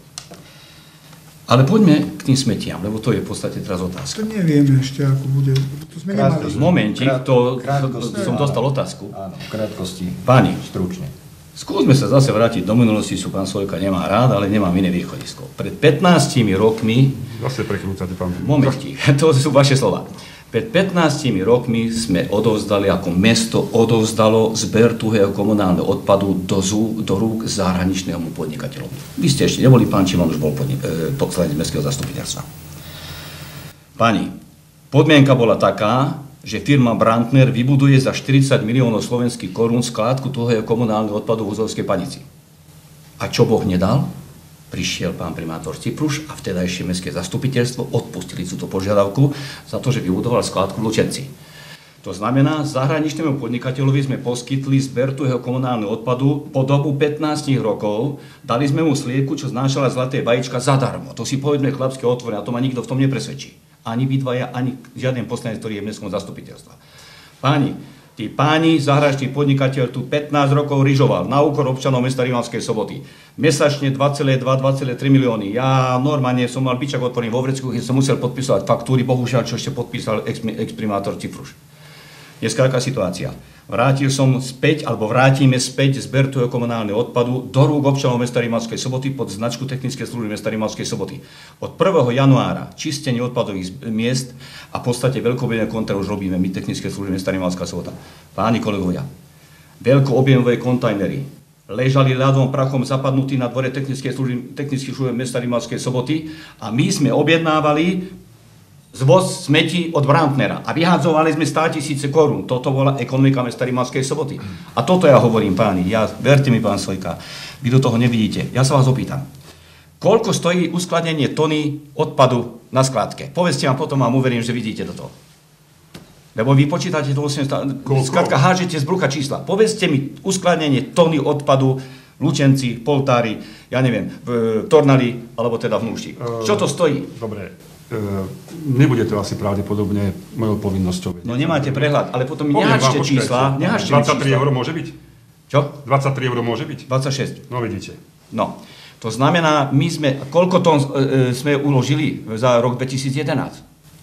Ale poďme k tým smetiam, lebo to je v podstate teraz otázka. To nevieme ešte, ako bude. To sme nemali. V momente, som dostal otázku. Áno, v krátkosti. Páni, stručne. Skúsme sa zase vrátiť do minulosti, čo pán Sojka nemá rád, ale nemám iné východisko. Pred 15 rokmi... Zase prekrúcate, pán. Momentík, to sú vaše slova. Pred 15 rokmi sme odovzdali, ako mesto odovzdalo zber tuhého komunálneho odpadu do rúk zahraničnému podnikateľovi. Vy ste ešte neboli, pán Čimon už bol poslanec mestského zastupiteľstva. Pani, podmienka bola taká, že firma Brandner vybuduje za 40 miliónov slovenských korún skládku tuhého komunálneho odpadu v Uzovskej Panici. A čo Boh nedal? Prišiel pán primátor Cipruš a vtedajšie mestské zastupiteľstvo odpustili túto požiadavku za to, že vybudoval skládku v Lučenci. To znamená, zahraničnému podnikateľovi sme poskytli zber tuhého komunálneho odpadu po dobu 15 rokov, dali sme mu sliepku, čo znášala zlaté vajíčka zadarmo. To si povedme chlapské otvorene, a to ma nikto v tom nepresvedčí. Ani vy dvaja, ani žiaden poslanec, ktorý je v mestskom zastupiteľstve. Tí páni, zahraničný podnikateľ tu 15 rokov ryžoval na úkor občanov mesta Rimavskej Soboty. Mesačne 2,2-2,3 milióny. Ja normálne som mal bičak otvorený vo vrecku, keď som musel podpísať faktúry, bohužiaľ, čo ešte podpísal ex-primátor Cipruš. Dneska aká situácia? Vrátime späť zber toho komunálneho odpadu do rúk občanov mesta Rimavskej Soboty pod značku technické služby mesta Rimavskej Soboty. Od 1. januára čistenie odpadových miest a v podstate veľkoobjemové kontajnery už robíme my technické služby mesta Rimavská Sobota. Páni kolegovia, veľkoobjemové kontajnery ležali ľadom prachom zapadnutí na dvore technických služieb mesta Rimavskej Soboty a my sme objednávali zvoz smetí od Brandnera a vyhádzovali sme 100 000 korún. Toto bola ekonomika mesta Rimavskej Soboty. A toto ja hovorím, páni, verte mi, pán Sojka, vy do toho nevidíte. Ja sa vás opýtam, koľko stojí uskladnenie tony odpadu na skládke? Povedzte vám, potom vám uverím, že vidíte do toho. Lebo vy počítate to 800, skladka hážete z brucha čísla. Povedzte mi uskladnenie tony odpadu v Lučenci, Poltári, ja neviem, v Tornali, alebo teda v Núšti. Čo to stojí? Dobre. Nebude to asi pravdepodobne mojou povinnosťou. No nemáte prehľad, ale potom mi neháčte čísla. 23 eur môže byť? Čo? 23 eur môže byť? 26. No vidíte. No, to znamená, koľko tón sme uložili za rok 2011?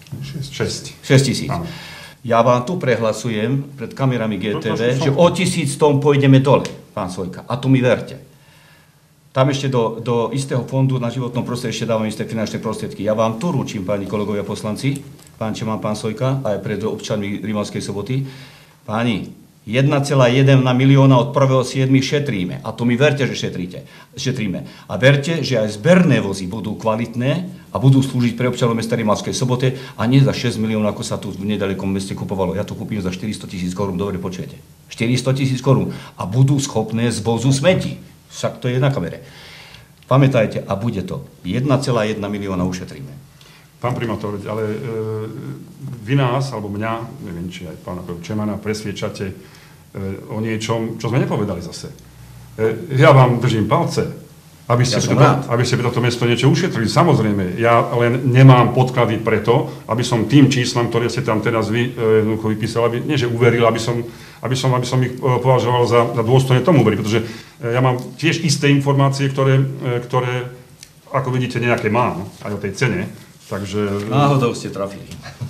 6 000. Áno. Ja vám tu prehlasujem pred kamerami GTV, že o 1000 tón pôjdeme dole, pán Sojka. A tu mi verte. Tam ešte do istého fondu na životnom prostredí ešte dávam isté finančné prostriedky. Ja vám tu ručím, páni kolegovia poslanci, pán Čeman, pán Sojka, aj pred občanmi Rimavskej Soboty. Páni, 1,1 milióna od 1.7. šetríme. A to mi verte, že šetríme. A verte, že aj zberné vozy budú kvalitné a budú slúžiť pre občanov mesta Rimavskej Soboty a nie za 6 miliónov, ako sa tu v nedalekom meste kupovalo. Ja to kúpim za 400 000 korún, dobre počujete. 400 000 korún a budú schopné z vozu smetí. Však to je na kamere. Pamätajte, a bude to. 1,1 milióna ušetríme. Pán primátor, ale vy nás, alebo mňa, neviem, či aj pána Čemana, presviečate o niečom, čo sme nepovedali zase. Ja vám držím palce, aby ste toto mesto niečo ušetrili. Samozrejme, ja len nemám podklady preto, aby som tým číslam, ktoré ste tam teraz vy vypísali, nie že uveril, aby som ich považoval za dôstojné tomu veriť, pretože ja mám tiež isté informácie, ktoré ako vidíte, nejaké mám, aj o tej cene, Takže... Náhodou ste trafili.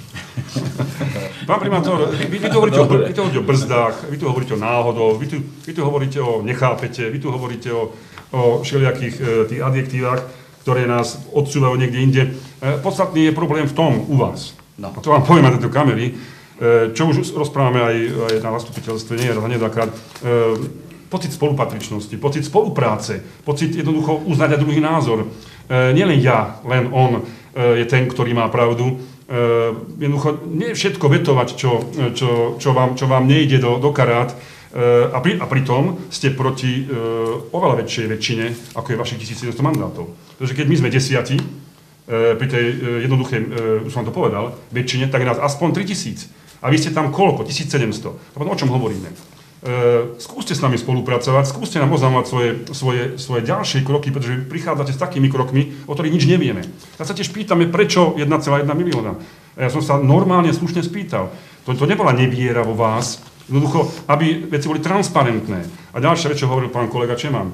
Pán primátor, vy tu hovoríte o brzdách, vy tu hovoríte o náhodou, vy tu hovoríte o nechápete, vy tu hovoríte o všelijakých tých adjektívach, ktoré nás odsúvajú niekde inde. Podstatný je problém v tom u vás. No. A to vám poviem na tejto kamery, čo už rozprávame aj na zastupiteľstve, nie nedakrát. Pocit spolupatričnosti, pocit spolupráce, pocit jednoducho uznať aj druhý názor. Nielen ja, len on je ten, ktorý má pravdu. Jednoducho nie všetko vetovať, čo vám nejde do karát a pritom ste proti oveľa väčšej väčšine, ako je vašich 1700 mandátov. Pretože keď my sme 10 pri tej jednoduchej, už som vám to povedal, väčšine, tak je nás aspoň 3000. A vy ste tam koľko? 1700. A potom o čom hovoríme? Skúste s nami spolupracovať, skúste nám oznamovať svoje ďalšie kroky, pretože prichádzate s takými krokmi, o ktorých nič nevieme. Ja sa tiež pýtame, prečo 1,1 milióna. Ja som sa normálne slušne spýtal. To nebola neviera vo vás, jednoducho, aby veci boli transparentné. A ďalšia vec, čo hovoril pán kolega Čeman.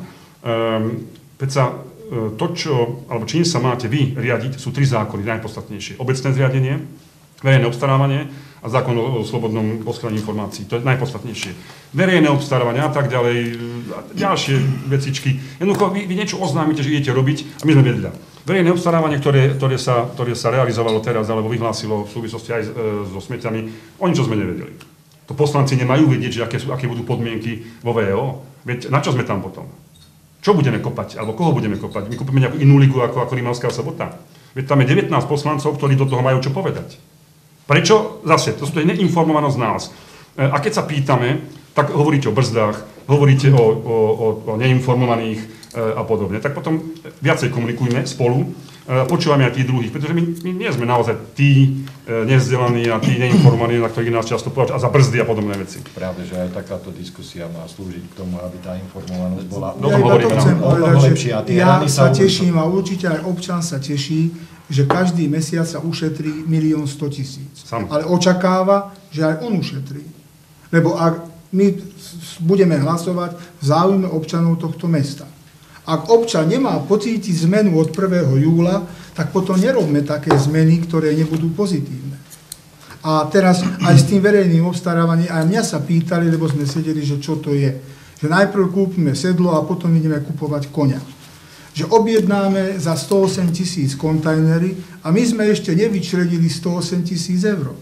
Čím sa máte vy riadiť, sú 3 zákony, najpodstatnejšie. Obecné zriadenie, verejné obstarávanie a zákon o slobodnom poskytovaní informácií. To je najpodstatnejšie. Verejné obstarávanie a tak ďalej, ďalšie vecičky. Jednoducho, vy niečo oznámite, že idete robiť a my sme vedľa. Verejné obstarávanie, ktoré sa realizovalo teraz, alebo vyhlásilo v súvislosti aj so smeťami, o ničom sme nevedeli. To poslanci nemajú vedieť, že aké budú podmienky vo VO. Veď na čo sme tam potom? Čo budeme kopať? Alebo koho budeme kopať? My kopíme nejakú inú ligu ako Rimavská Sobota. Veď tam je 19 poslancov, ktorí do toho majú čo povedať. Prečo? Zase, to je neinformovanosť nás. A keď sa pýtame, tak hovoríte o brzdách, hovoríte o neinformovaných a podobne. Tak potom viacej komunikujme spolu, počúvame aj tých druhých, pretože my nie sme naozaj tí nevzdelaní a tí neinformovaní, na ktorých nás často považujú, a za brzdy a podobné veci. Práve, že aj takáto diskusia má slúžiť k tomu, aby tá informovanosť bola lepšia. Ja sa teším a určite aj občan sa teší, že každý mesiac sa ušetrí 1 100 000. Ale očakáva, že aj on ušetrí. Lebo ak my budeme hlasovať v záujme občanov tohto mesta. Ak občan nemá pocítiť zmenu od 1. júla, tak potom nerobme také zmeny, ktoré nebudú pozitívne. A teraz aj s tým verejným obstarávaním, aj mňa sa pýtali, lebo sme sedeli, že čo to je. Že najprv kúpime sedlo a potom ideme kupovať koňa. Že objednáme za 108 000 kontajnery a my sme ešte nevyčlenili 108 000 eur.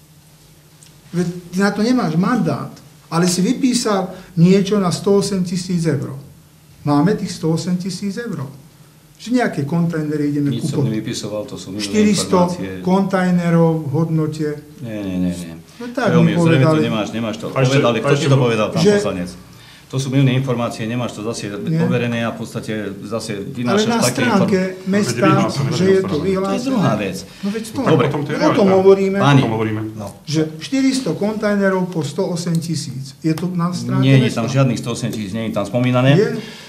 Veď na to nemáš mandát, ale si vypísal niečo na 108 000 eur. Máme tých 108 000 eur. Že nejaké kontajnery ideme kúpovať. Nič som nevypisoval, to sú milé informácie. 400 kontajnerov v hodnote. Nie. No tak mi povedali. Nemáš to. Povedali, kto ti to povedal, pán poslanec? To sú milné informácie, nemáš to zase overené a v podstate zase vynášaš také informácie. Ale na stránke mesta, že je to vyhlásené. To je druhá vec. No veď to, dobre, o tom hovoríme, no. Že 400 kontajnerov po 108 000. Je to na stránke nie, mesta? Nie, tam žiadnych 108 000, nie je tam spomínané.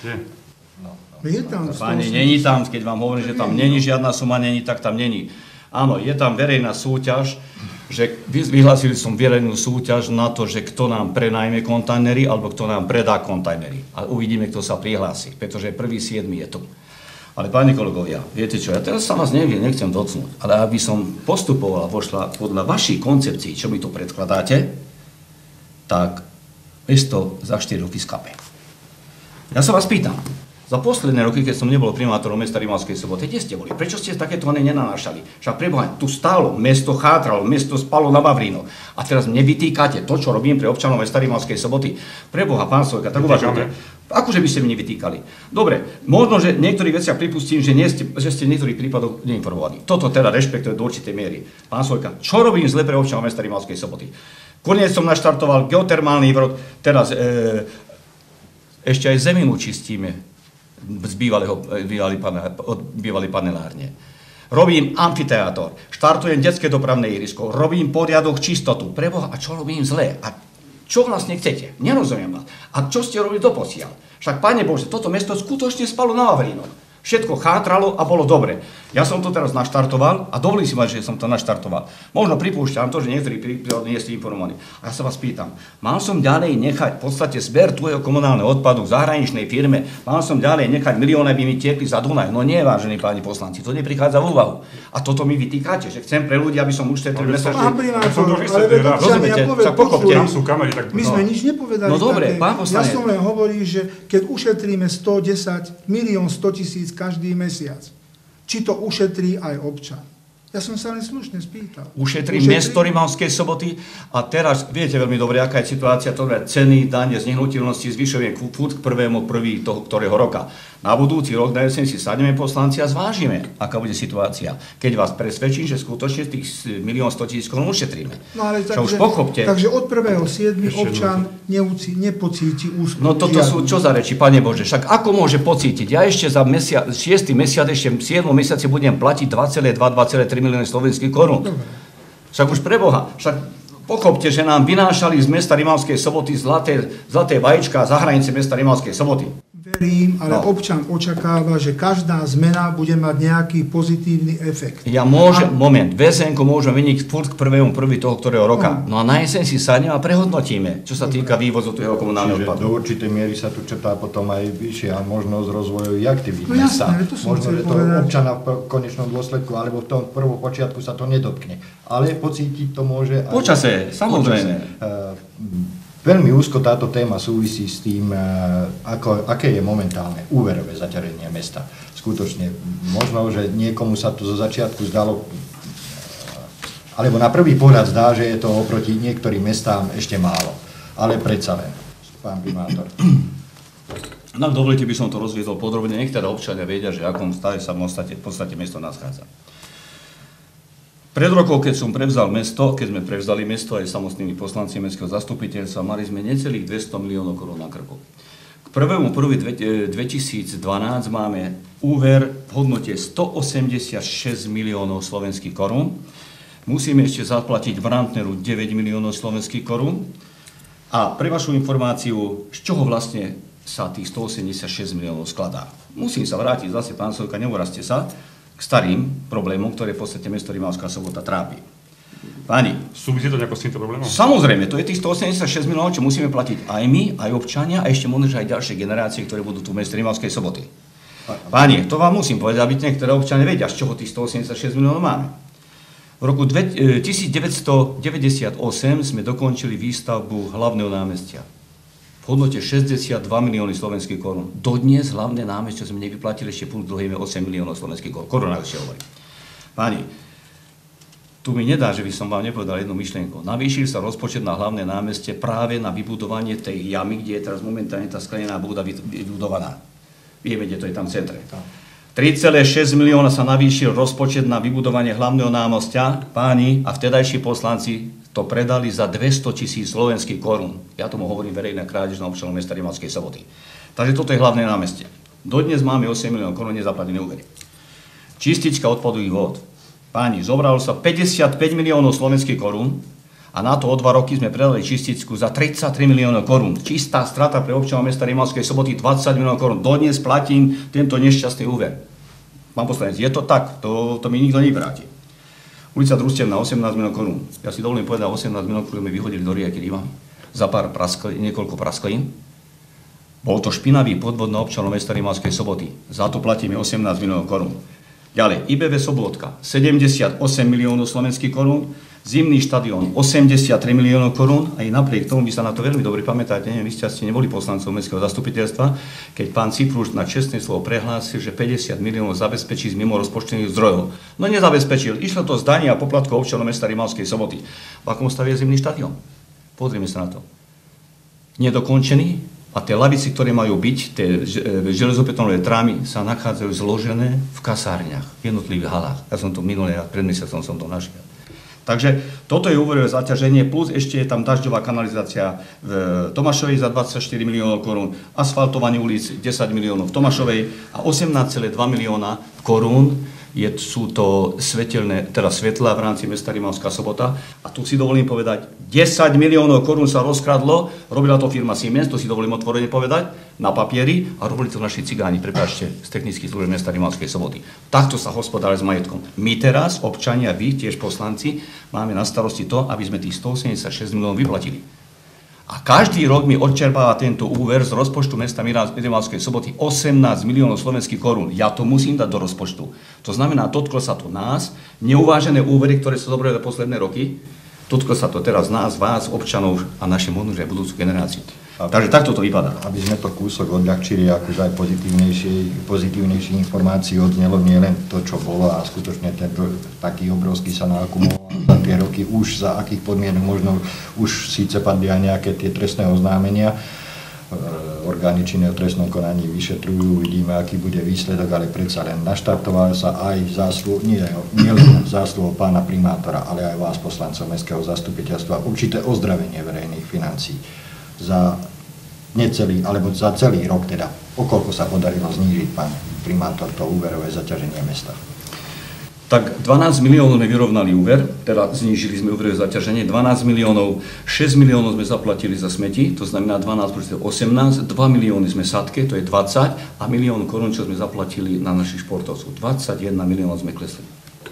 Je tam 108 000. Páni, není tam, keď vám hovorím, že tam není žiadna suma, není, tak tam není. Áno, je tam verejná súťaž, že vyhlásili som verejnú súťaž na to, že kto nám prenajme kontajnery alebo kto nám predá kontajnery. A uvidíme, kto sa prihlási, pretože 1.7. je tu. Ale páni kolegovia, viete čo, ja teraz sa vás nechcem docnúť, ale aby som postupoval vošla podľa vašich koncepcií, čo mi tu predkladáte, tak mesto za 4 roky skape. Ja sa vás pýtam, za posledné roky, keď som nebol primátorom mesta Rimavskej Soboty, kde ste boli? Prečo ste takéto nenanášali? Však preboha, tu stálo, mesto chátralo, mesto spalo na Vavríno. A teraz mne vytýkate to, čo robím pre občanov mesta Rimavskej Soboty. Preboha, pán Sojka, tak uvažujte. Akože by ste mi nevytýkali? Dobre, možno, že v niektorých veciach pripustím, že ste v niektorých prípadoch neinformovaní. Toto teda rešpektuje do určitej miery. Pán Sojka, čo robím zle pre občanov mesta Rimavskej Soboty? Koniec som naštartoval geotermálny vrod, teraz ešte aj zeminu čistíme z bývalej panelárne. Robím amfiteátor, štartujem detské dopravné ihrisko, robím poriadok, čistotu. Preboha, a čo robím zle? A čo vlastne chcete? Nerozumiem vás. A čo ste robili doposiaľ? Však, Pane Bože, toto mesto skutočne spalo na Vavríno. Všetko chátralo a bolo dobre. Ja som to teraz naštartoval a dovolím si mať, že som to naštartoval. Možno pripúšťam to, že niektorí nie ste informovaní. A ja sa vás pýtam, mal som ďalej nechať v podstate zber tvojho komunálneho odpadu v zahraničnej firme, mal som ďalej nechať milióny, aby mi tiekli za Dunaj. No nie, vážení páni poslanci, to neprichádza v úvahu. A toto mi vytýkate, že chcem pre ľudí, aby som ušetril mesačne. Rozumiete? Tak pochopte. My sme nič nepovedali. No dobre, pán poslanec. Ja som len hovoril, že keď ušetríme 110 milión 100 000 každý mesiac, či to ušetrí aj občan. Ja som sa len slušne spýtal. Ušetrí mesto Rimavskej Soboty a teraz viete veľmi dobre, aká je situácia, to je ceny, dane z nehnuteľnosti zvyšuje furt k 1.1. toho ktorého roka. Na budúci rok na jeseň si sadneme poslanci a zvážime, aká bude situácia. Keď vás presvedčím, že skutočne tých 1 100 000 korún ušetríme. No ale už pochopte. Takže od 1.7. občan nepocíti úspech. No toto sú čo za reči, Pane Bože, však ako môže pocítiť? Ja ešte za 6. mesiac, ešte v 7. mesiaci budem platiť 2,3 milióny slovenských korún. Však už preboha, však pochopte, že nám vynášali z mesta Rimavskej Soboty zlaté vajíčka za hranice mesta Rimavskej Soboty. Verím, ale občan očakáva, že každá zmena bude mať nejaký pozitívny efekt. Ja môžem, VZN-ko môžem vyniť furt k 1.1. toho ktorého roka. No a na jeseň si sadnem a prehodnotíme, čo sa týka vývozu toho komunálneho odpadu. Do určitej miery sa tu črtá potom aj vyššia možnosť rozvojových aktivít mesta. Možno, že to občana v konečnom dôsledku, alebo v tom prvom počiatku sa to nedotkne. Ale pocítiť to môže aj... Počase, samozrejme. Veľmi úzko táto téma súvisí s tým, aké je momentálne úverové zaťaženie mesta. Skutočne, možno, že niekomu sa to zo začiatku zdalo, alebo na prvý pohľad zdá, že je to oproti niektorým mestám ešte málo. Ale predsa len, pán primátor. No, dovolite, by som to rozviedol podrobne. Niektoré občania vedia, že akom stave sa v podstate mesto nachádza. Pred rokom, keď sme prevzali mesto aj samotnými poslanci mestského zastupiteľstva, mali sme necelých 200 miliónov korún na krku. K 1.1.2012 máme úver v hodnote 186 miliónov slovenských korún. Musíme ešte zaplatiť v Brandneru 9 miliónov slovenských korún. A pre vašu informáciu, z čoho vlastne sa tých 186 miliónov skladá. Musím sa vrátiť zase, pán Sojka, neurazte sa, k starým problémom, ktoré v podstate mesto Rimavská Sobota trápi. Páni. Súvisí to nejako s týmto problémom? Samozrejme, to je tých 186 miliónov, čo musíme platiť aj my, aj občania a ešte možno aj ďalšie generácie, ktoré budú tu v meste Rimavskej Soboty. Páni, to vám musím povedať, aby niektoré občania vedia, z čoho tých 186 miliónov máme. V roku 1998 sme dokončili výstavbu hlavného námestia. V hodnote 62 milióny slovenských korún. Dodnes hlavné námestie sme nevyplatili, ešte púl dlhými 8 miliónov slovenských korún. Ešte hovorí. Páni, tu mi nedá, že by som vám nepovedal jednu myšlienku. Navýšil sa rozpočet na hlavné námestie práve na vybudovanie tej jamy, kde je teraz momentálne tá sklenená budova vybudovaná. Vieme, kde to je tam v centre. 3,6 milióna sa navýšil rozpočet na vybudovanie hlavného námestia. Páni a vtedajší poslanci to predali za 200 000 slovenských korún. Ja tomu hovorím verejná krádež na občanom mesta Rimavskej Soboty. Takže toto je hlavné námestie. Dodnes máme 8 miliónov korún nezaplatené úvery. Čistička odpadových vôd. Páni, zobralo sa 55 miliónov slovenských korún a na to o 2 roky sme predali čističku za 33 miliónov korún. Čistá strata pre občanov mesta Rimavskej Soboty 20 miliónov korún. Dodnes platím tento nešťastný úver. Pán poslanec, je to tak? To mi nikto nevráti. Ulica Družstevná, 18 miliónov korún. Ja si dovolím povedať, 18 miliónov korún sme vyhodili do rieky Riva za pár niekoľko prasklín. Bol to špinavý podvod na občanov mesta Rimavskej Soboty. Za to platíme 18 miliónov korún. Ďalej, IBV Sobótka, 78 miliónov slovenských korún. Zimný štadión, 83 miliónov korún. Aj napriek tomu, vy sa na to veľmi dobre pamätáte, neviem, vy ste neboli poslancov mestského zastupiteľstva, keď pán Cipruš na čestné slovo prehlásil, že 50 miliónov zabezpečí z mimo rozpočtových zdrojov. No nezabezpečil, išlo to z dania a poplatkov občanov mesta Rimavskej Soboty. V akom stave je zimný štadión? Pozrime sa na to. Nedokončený a tie lavici, ktoré majú byť, tie železobetónové trámy, sa nachádzajú zložené v kasárniach, v jednotlivých halách. Ja som to minulé, pred mesiacom som to našiel. Takže toto je úverové zaťaženie, plus ešte je tam dažďová kanalizácia v Tomášovej za 24 miliónov korún, asfaltovanie ulic 10 miliónov v Tomášovej a 18,2 milióna korún sú to svetlá v rámci mesta Rimavská Sobota. A tu si dovolím povedať, 10 miliónov korún sa rozkradlo, robila to firma Siemens, to si dovolím otvorene povedať, na papieri a robili to naši cigáni, prepáčte, z technických služieb mesta Rimavskej Soboty. Takto sa hospodári s majetkom. My teraz, občania, vy, tiež poslanci, máme na starosti to, aby sme tých 186 miliónov vyplatili. A každý rok mi odčerpáva tento úver z rozpočtu mesta Rimavskej Soboty 18 miliónov slovenských korún. Ja to musím dať do rozpočtu. To znamená, dotklo sa to nás, neuvážené úvery, ktoré sa zobrali za posledné roky, dotklo sa to teraz nás, vás, občanov a našim možno aj budúcu generáciu. Takže takto to vypadá. Aby sme to kúsok odľahčili, akože aj pozitívnejšie informácie odznelo, nie len to, čo bolo a skutočne ten taký obrovský sa naakumuloval za tie roky, už za akých podmienok možno už síce padli aj nejaké tie trestné oznámenia, orgány činné v trestnom konaní vyšetrujú, uvidíme, aký bude výsledok, ale predsa len naštartoval sa aj nie len zásluhou pána primátora, ale aj vás, poslancov mestského zastupiteľstva, určité ozdravenie verejných financií za necelý, alebo za celý rok teda. Okoľko sa podarilo znížiť, pán primátor, to úverové zaťaženie mesta? Tak 12 miliónov sme vyrovnali úver, teda znížili sme úverové zaťaženie, 12 miliónov, 6 miliónov sme zaplatili za smeti, to znamená 12 plus 18, 2 milióny sme sadke, to je 20 a milión korún, čo sme zaplatili na našich športovcov. 21 miliónov sme klesli.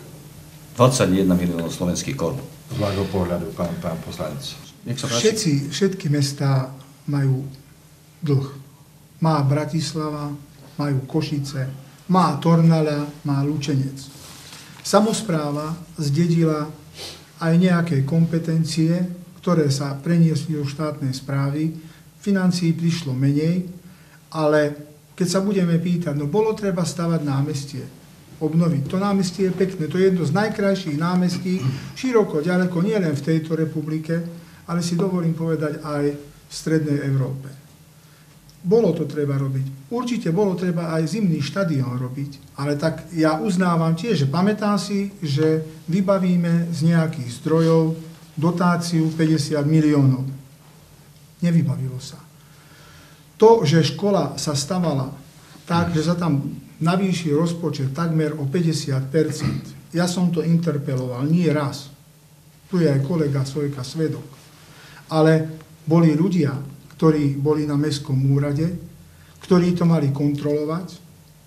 21 miliónov slovenských korún. Z vášho pohľadu, pán poslanec. Všetky mestá majú dlh. Má Bratislava, majú Košice, má Tornaľa, má Lučenec. Samospráva zdedila aj nejaké kompetencie, ktoré sa preniesli do štátnej správy. Financií prišlo menej, ale keď sa budeme pýtať, no bolo treba stavať námestie, obnoviť. To námestie je pekné, to je jedno z najkrajších námestí, široko, ďaleko, nie len v tejto republike, ale si dovolím povedať aj v strednej Európe. Bolo to treba robiť. Určite bolo treba aj zimný štadión robiť, ale tak ja uznávam tiež, že pamätám si, že vybavíme z nejakých zdrojov dotáciu 50 miliónov. Nevybavilo sa. To, že škola sa stavala tak, že sa tam navýšil rozpočet takmer o 50%, ja som to interpeloval nie raz. Tu je aj kolega Sojka svedok. Ale boli ľudia, ktorí boli na mestskom úrade, ktorí to mali kontrolovať,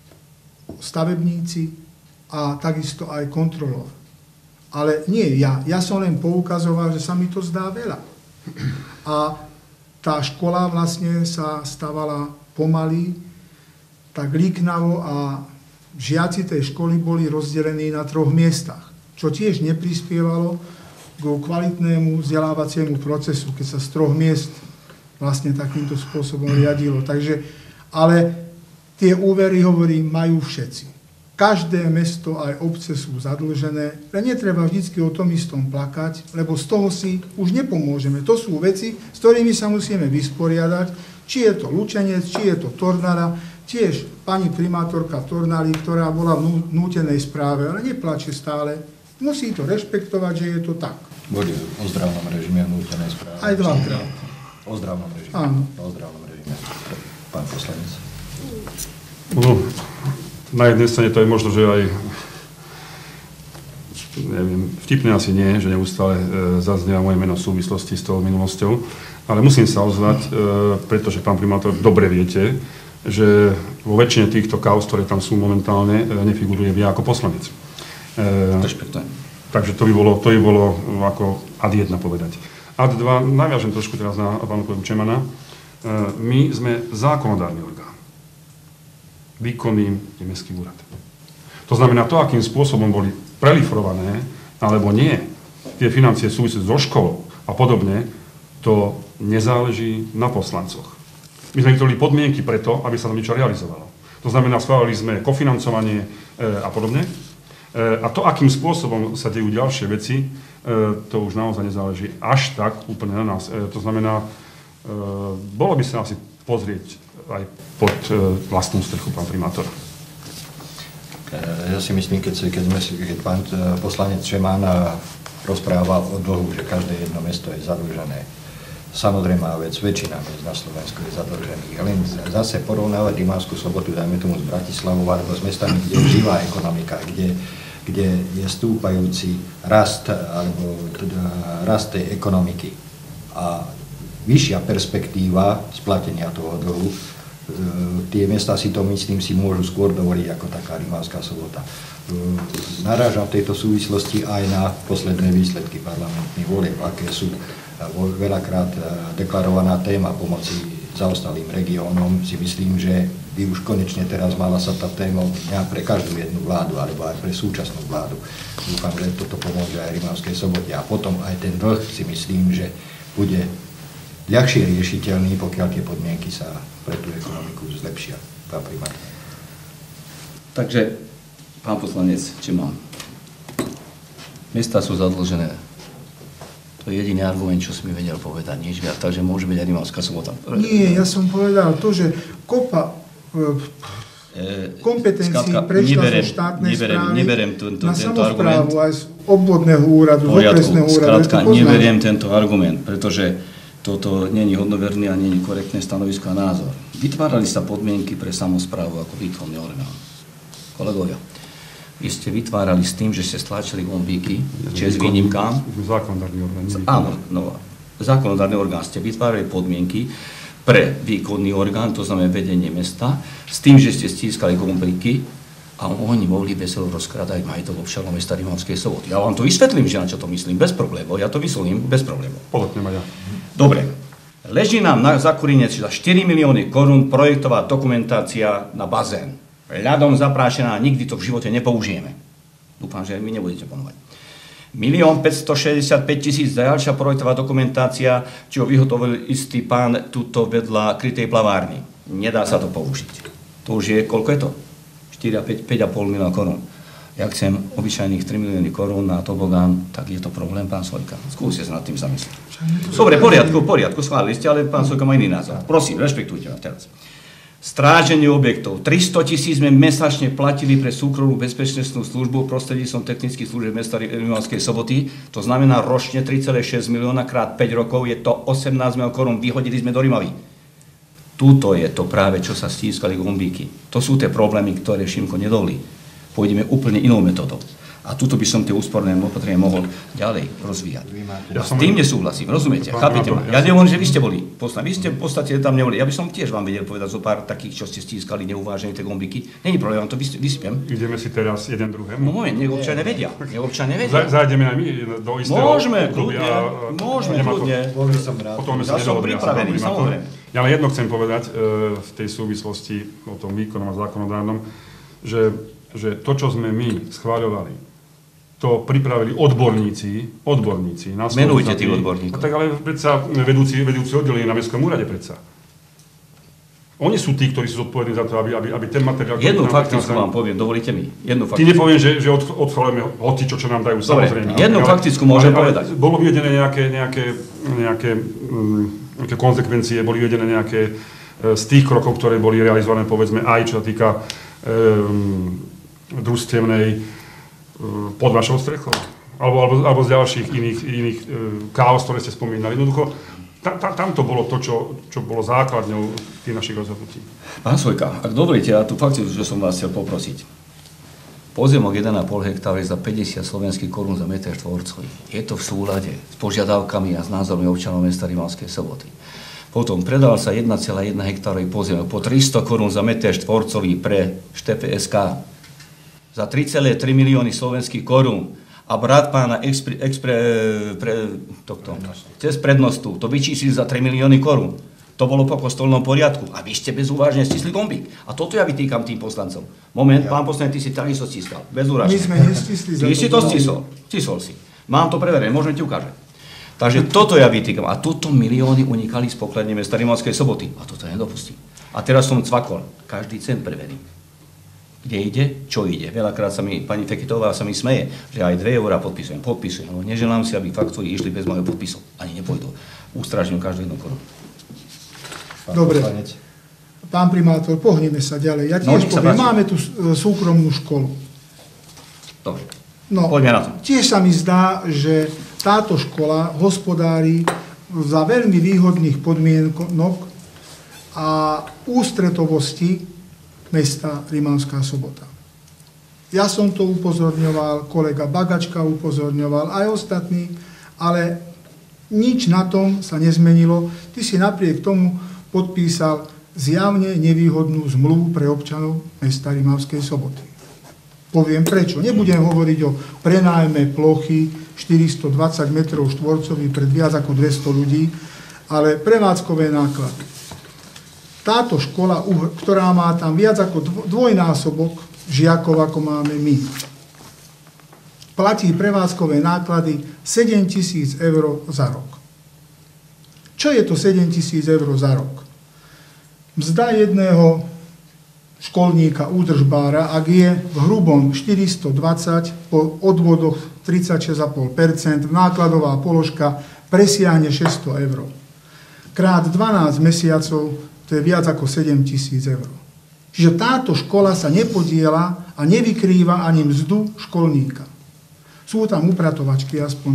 stavebníci a takisto aj kontrolór. Ale nie ja som len poukazoval, že sa mi to zdá veľa. A tá škola vlastne sa stavala pomaly, tak líknavo a žiaci tej školy boli rozdelení na 3 miestach, čo tiež neprispievalo k kvalitnému vzdelávaciemu procesu, keď sa z 3 miest vlastne takýmto spôsobom riadilo. Takže, ale tie úvery, hovorím, majú všetci. Každé mesto, aj obce sú zadlžené, ale netreba vždycky o tom istom plakať, lebo z toho si už nepomôžeme. To sú veci, s ktorými sa musíme vysporiadať, či je to Lučenec, či je to Tornala, tiež pani primátorka Tornaly, ktorá bola v nútenej správe, ale neplače stále, musí to rešpektovať, že je to tak. Boli v ozdravnom režime nútenej správe. Aj 2-krát. O zdravnom režime. Áno. O zdravnom režime. Pán poslanec. No, na jednej strane to je možno, že aj neviem, vtipné asi nie, že neustále zaznieva moje meno v súvislosti s tou minulosťou, ale musím sa ozvať, pretože pán primátor, dobre viete, že vo väčšine týchto kauz, ktoré tam sú momentálne, nefiguruje vy ako poslanec. Takže to by bolo ako ad 1 povedať. Ad 2, naviažem trošku teraz na pánu kolegu Čemana. My sme zákonodárny orgán. Výkonný je mestský úrad. To znamená, to, akým spôsobom boli preliferované, alebo nie, tie financie súvisia so školou a podobne, to nezáleží na poslancoch. My sme vytvorili podmienky preto, aby sa tam niečo realizovalo. To znamená, schválili sme kofinancovanie a podobne. A to, akým spôsobom sa dejú ďalšie veci, to už naozaj nezáleží až tak úplne na nás. To znamená, bolo by sa asi pozrieť aj pod vlastnú strechu, pán primátor. Ja si myslím, keď pán poslanec Čeman rozprával o dlhu, že každé jedno mesto je zadlžené, samozrejmá vec, väčšina miest na Slovensku je zadlžených. Len zase porovnávať Rimavskú Sobotu, dajme tomu s Bratislavou, alebo s mestami, kde je živá ekonomika, kde je stúpajúci rast, alebo teda rast tej ekonomiky a vyššia perspektíva splatenia toho dlhu, tie mesta si to, myslím, si môžu skôr dovoliť ako taká Rimavská Sobota. Narážam v tejto súvislosti aj na posledné výsledky parlamentných volieb, aké sú veľakrát deklarovaná téma pomoci zaostalým regiónom. Si myslím, že by už konečne teraz mala sa tá téma pre každú jednu vládu, alebo aj pre súčasnú vládu. Dúfam, že toto pomôže aj Rimavskej Sobote. A potom aj ten dlh si myslím, že bude ľahšie riešiteľný, pokiaľ tie podmienky sa pre tú ekonomiku zlepšia. Pán primátor. Takže, pán poslanec, či mám? Mestá sú zadlžené. To je jediný argument, čo si mi vedel povedať, nič viac, takže môže byť aj Rimavská Sobota. Nie, ja som povedal to, že kopa kompetencií prešla zo štátnej správy na samosprávu aj z obvodného úradu, z okresného úradu. Skrátka, neberiem tento argument, pretože toto nie je hodnoverný a nie je korektné stanovisko a názor. Vytvárali sa podmienky pre samosprávu ako výkonný orgán. Kolegovia, vy ste vytvárali s tým, že ste stlačili gombíky, čes výnimkám. Zákonodárny orgán. Áno, no, zákonodárny orgán ste vytvárali podmienky pre výkonný orgán, to znamená vedenie mesta, s tým, že ste stískali gombíky a oni mohli veselo rozkrádať majetok občanov mesta Rimavskej Soboty. Ja vám to vysvetlím, že na čo to myslím, bez problémov. Ja to vysvetlím bez problémov. Podotnem aj ja. Dobre. Leží nám na Zakurinec za 4 milióny korún projektová dokumentácia na bazén. Ľadom zaprášená, nikdy to v živote nepoužijeme. Dúfam, že mi nebudete ponovať. 1 565 000 ďalšia projektová dokumentácia, čo vyhotovil istý pán tuto vedľa krytej plavárny. Nedá sa to použiť. To už je, koľko je to? 5,5 milióna korún. Ja chcem obyčajných 3 milióny korún na tobogán, tak je to problém, pán Sojka. Skúste sa nad tým zamyslieť. Dobre, poriadku, schválili ste, ale pán Sojka má iný názor. Prosím, rešpektujte ma teraz. Stráženie objektov. 300 000 sme mesačne platili pre súkromnú bezpečnostnú službu prostredníctvom technických služieb mesta Rimavskej Soboty. To znamená ročne 3,6 milióna krát 5 rokov, je to 18 miliónov korún, vyhodili sme do Rimavy. Tuto je to práve, čo sa stískali gombíky. To sú tie problémy, ktoré Šimko nedovolí. Pôjdeme úplne inou metodou. A tuto by som tie úsporné opatrenia mohol ďalej rozvíjať. Ja s tým nesúhlasím, rozumiete? Chápete ma? Ja nehovorím, že vy ste boli poslaní. Vy ste v podstate tam neboli. Ja by som tiež vám vedel povedať zo pár takých, čo ste stískali neuvážené tie gombíky. Není problém, vám to vysypiem. Ideme si teraz jeden druhému. No moment, nech občania vedia. Zajdeme aj my do istého kluby. Môžeme, kľudne. Potom ja som pripravený, samozrejme. Ja len jedno chcem povedať v tej súvislosti o tom výkonom a zákonodárnom, že to, čo sme my schváľovali, to pripravili odborníci na Slovensku. Menujte tých odborníkov. Tak ale predsa vedúci oddelenie na Mestskom úrade predsa. Oni sú tí, ktorí sú zodpovední za to, aby ten materiál... Jednu faktickú vám poviem, dovolíte mi. Ty nepoviem, že odchválime hocičo, čo nám dajú, samozrejme. Jednu faktickú môžem povedať. Bolo vyvedené nejaké konsekvencie, boli vyvedené nejaké z tých krokov, ktoré boli realizované, povedzme, aj čo sa týka družstevnej pod vašou strechou, alebo z ďalších iných chaos, ktoré ste spomínali. Jednoducho, tam to bolo to, čo bolo základňou tých našich rozhodnutí. Pán Sojka, ak dovolíte, ja tu fakt, že som vás chcel poprosiť. Pozemok 1,5 hektára je za 50 slovenských korún za meter štvorcový. Je to v súlade s požiadavkami a s názormi občanov mesta Rimavskej Soboty. Potom predal sa 1,1 hektárový pozemok po 300 korún za meter štvorcový pre Štefe SK. Za 3,3 milióny slovenských korún a brat pána cez prednostu to vyčíslili za 3 milióny korún. To bolo po kostolnom poriadku. A vy ste bezúvažne stisli gombík. A toto ja vytýkam tým poslancom. Moment, pán poslanec, ty si takisto stiskal. Bezúvažne. My sme nestisli za to. Ty si to stisol si. Mám to preverené, môžem ti ukázať. Takže toto ja vytýkam. A tuto milióny unikali z pokladne mesta Rimavskej Soboty. A toto nedopustím. A teraz som cvakol. Každý cent preverím. Kde ide, čo ide. Veľakrát sa mi, pani Fekitová sa mi smeje, že aj 2 eurá podpisujem. No, neželám si, aby faktúry išli bez mojho podpisu. Ani nepôjdu. Ústražňujem každú jednu korunu. Dobre. Pán primátor, pohneme sa ďalej. Ja tiež poviem, máme tu súkromnú školu. Dobre. No, poďme na to. Tiež sa mi zdá, že táto škola hospodári za veľmi výhodných podmienok a ústretovosti mesta Rimavská Sobota. Ja som to upozorňoval, kolega Bagačka upozorňoval, aj ostatní, ale nič na tom sa nezmenilo. Ty si napriek tomu podpísal zjavne nevýhodnú zmluvu pre občanov mesta Rimavskej Soboty. Poviem prečo. Nebudem hovoriť o prenájme plochy 420 metrov štvorcových pred viac ako 200 ľudí, ale prevádzkové náklady. Táto škola, ktorá má tam viac ako dvojnásobok žiakov, ako máme my, platí prevádzkové náklady 7 000 eur za rok. Čo je to 7 000 eur za rok? Mzda jedného školníka, údržbára, ak je v hrubom 420, po odvodoch 36,5%, nákladová položka presiahne 600 eur. Krát 12 mesiacov, to je viac ako 7 000 eur. Čiže táto škola sa nepodiela a nevykrýva ani mzdu školníka. Sú tam upratovačky, aspoň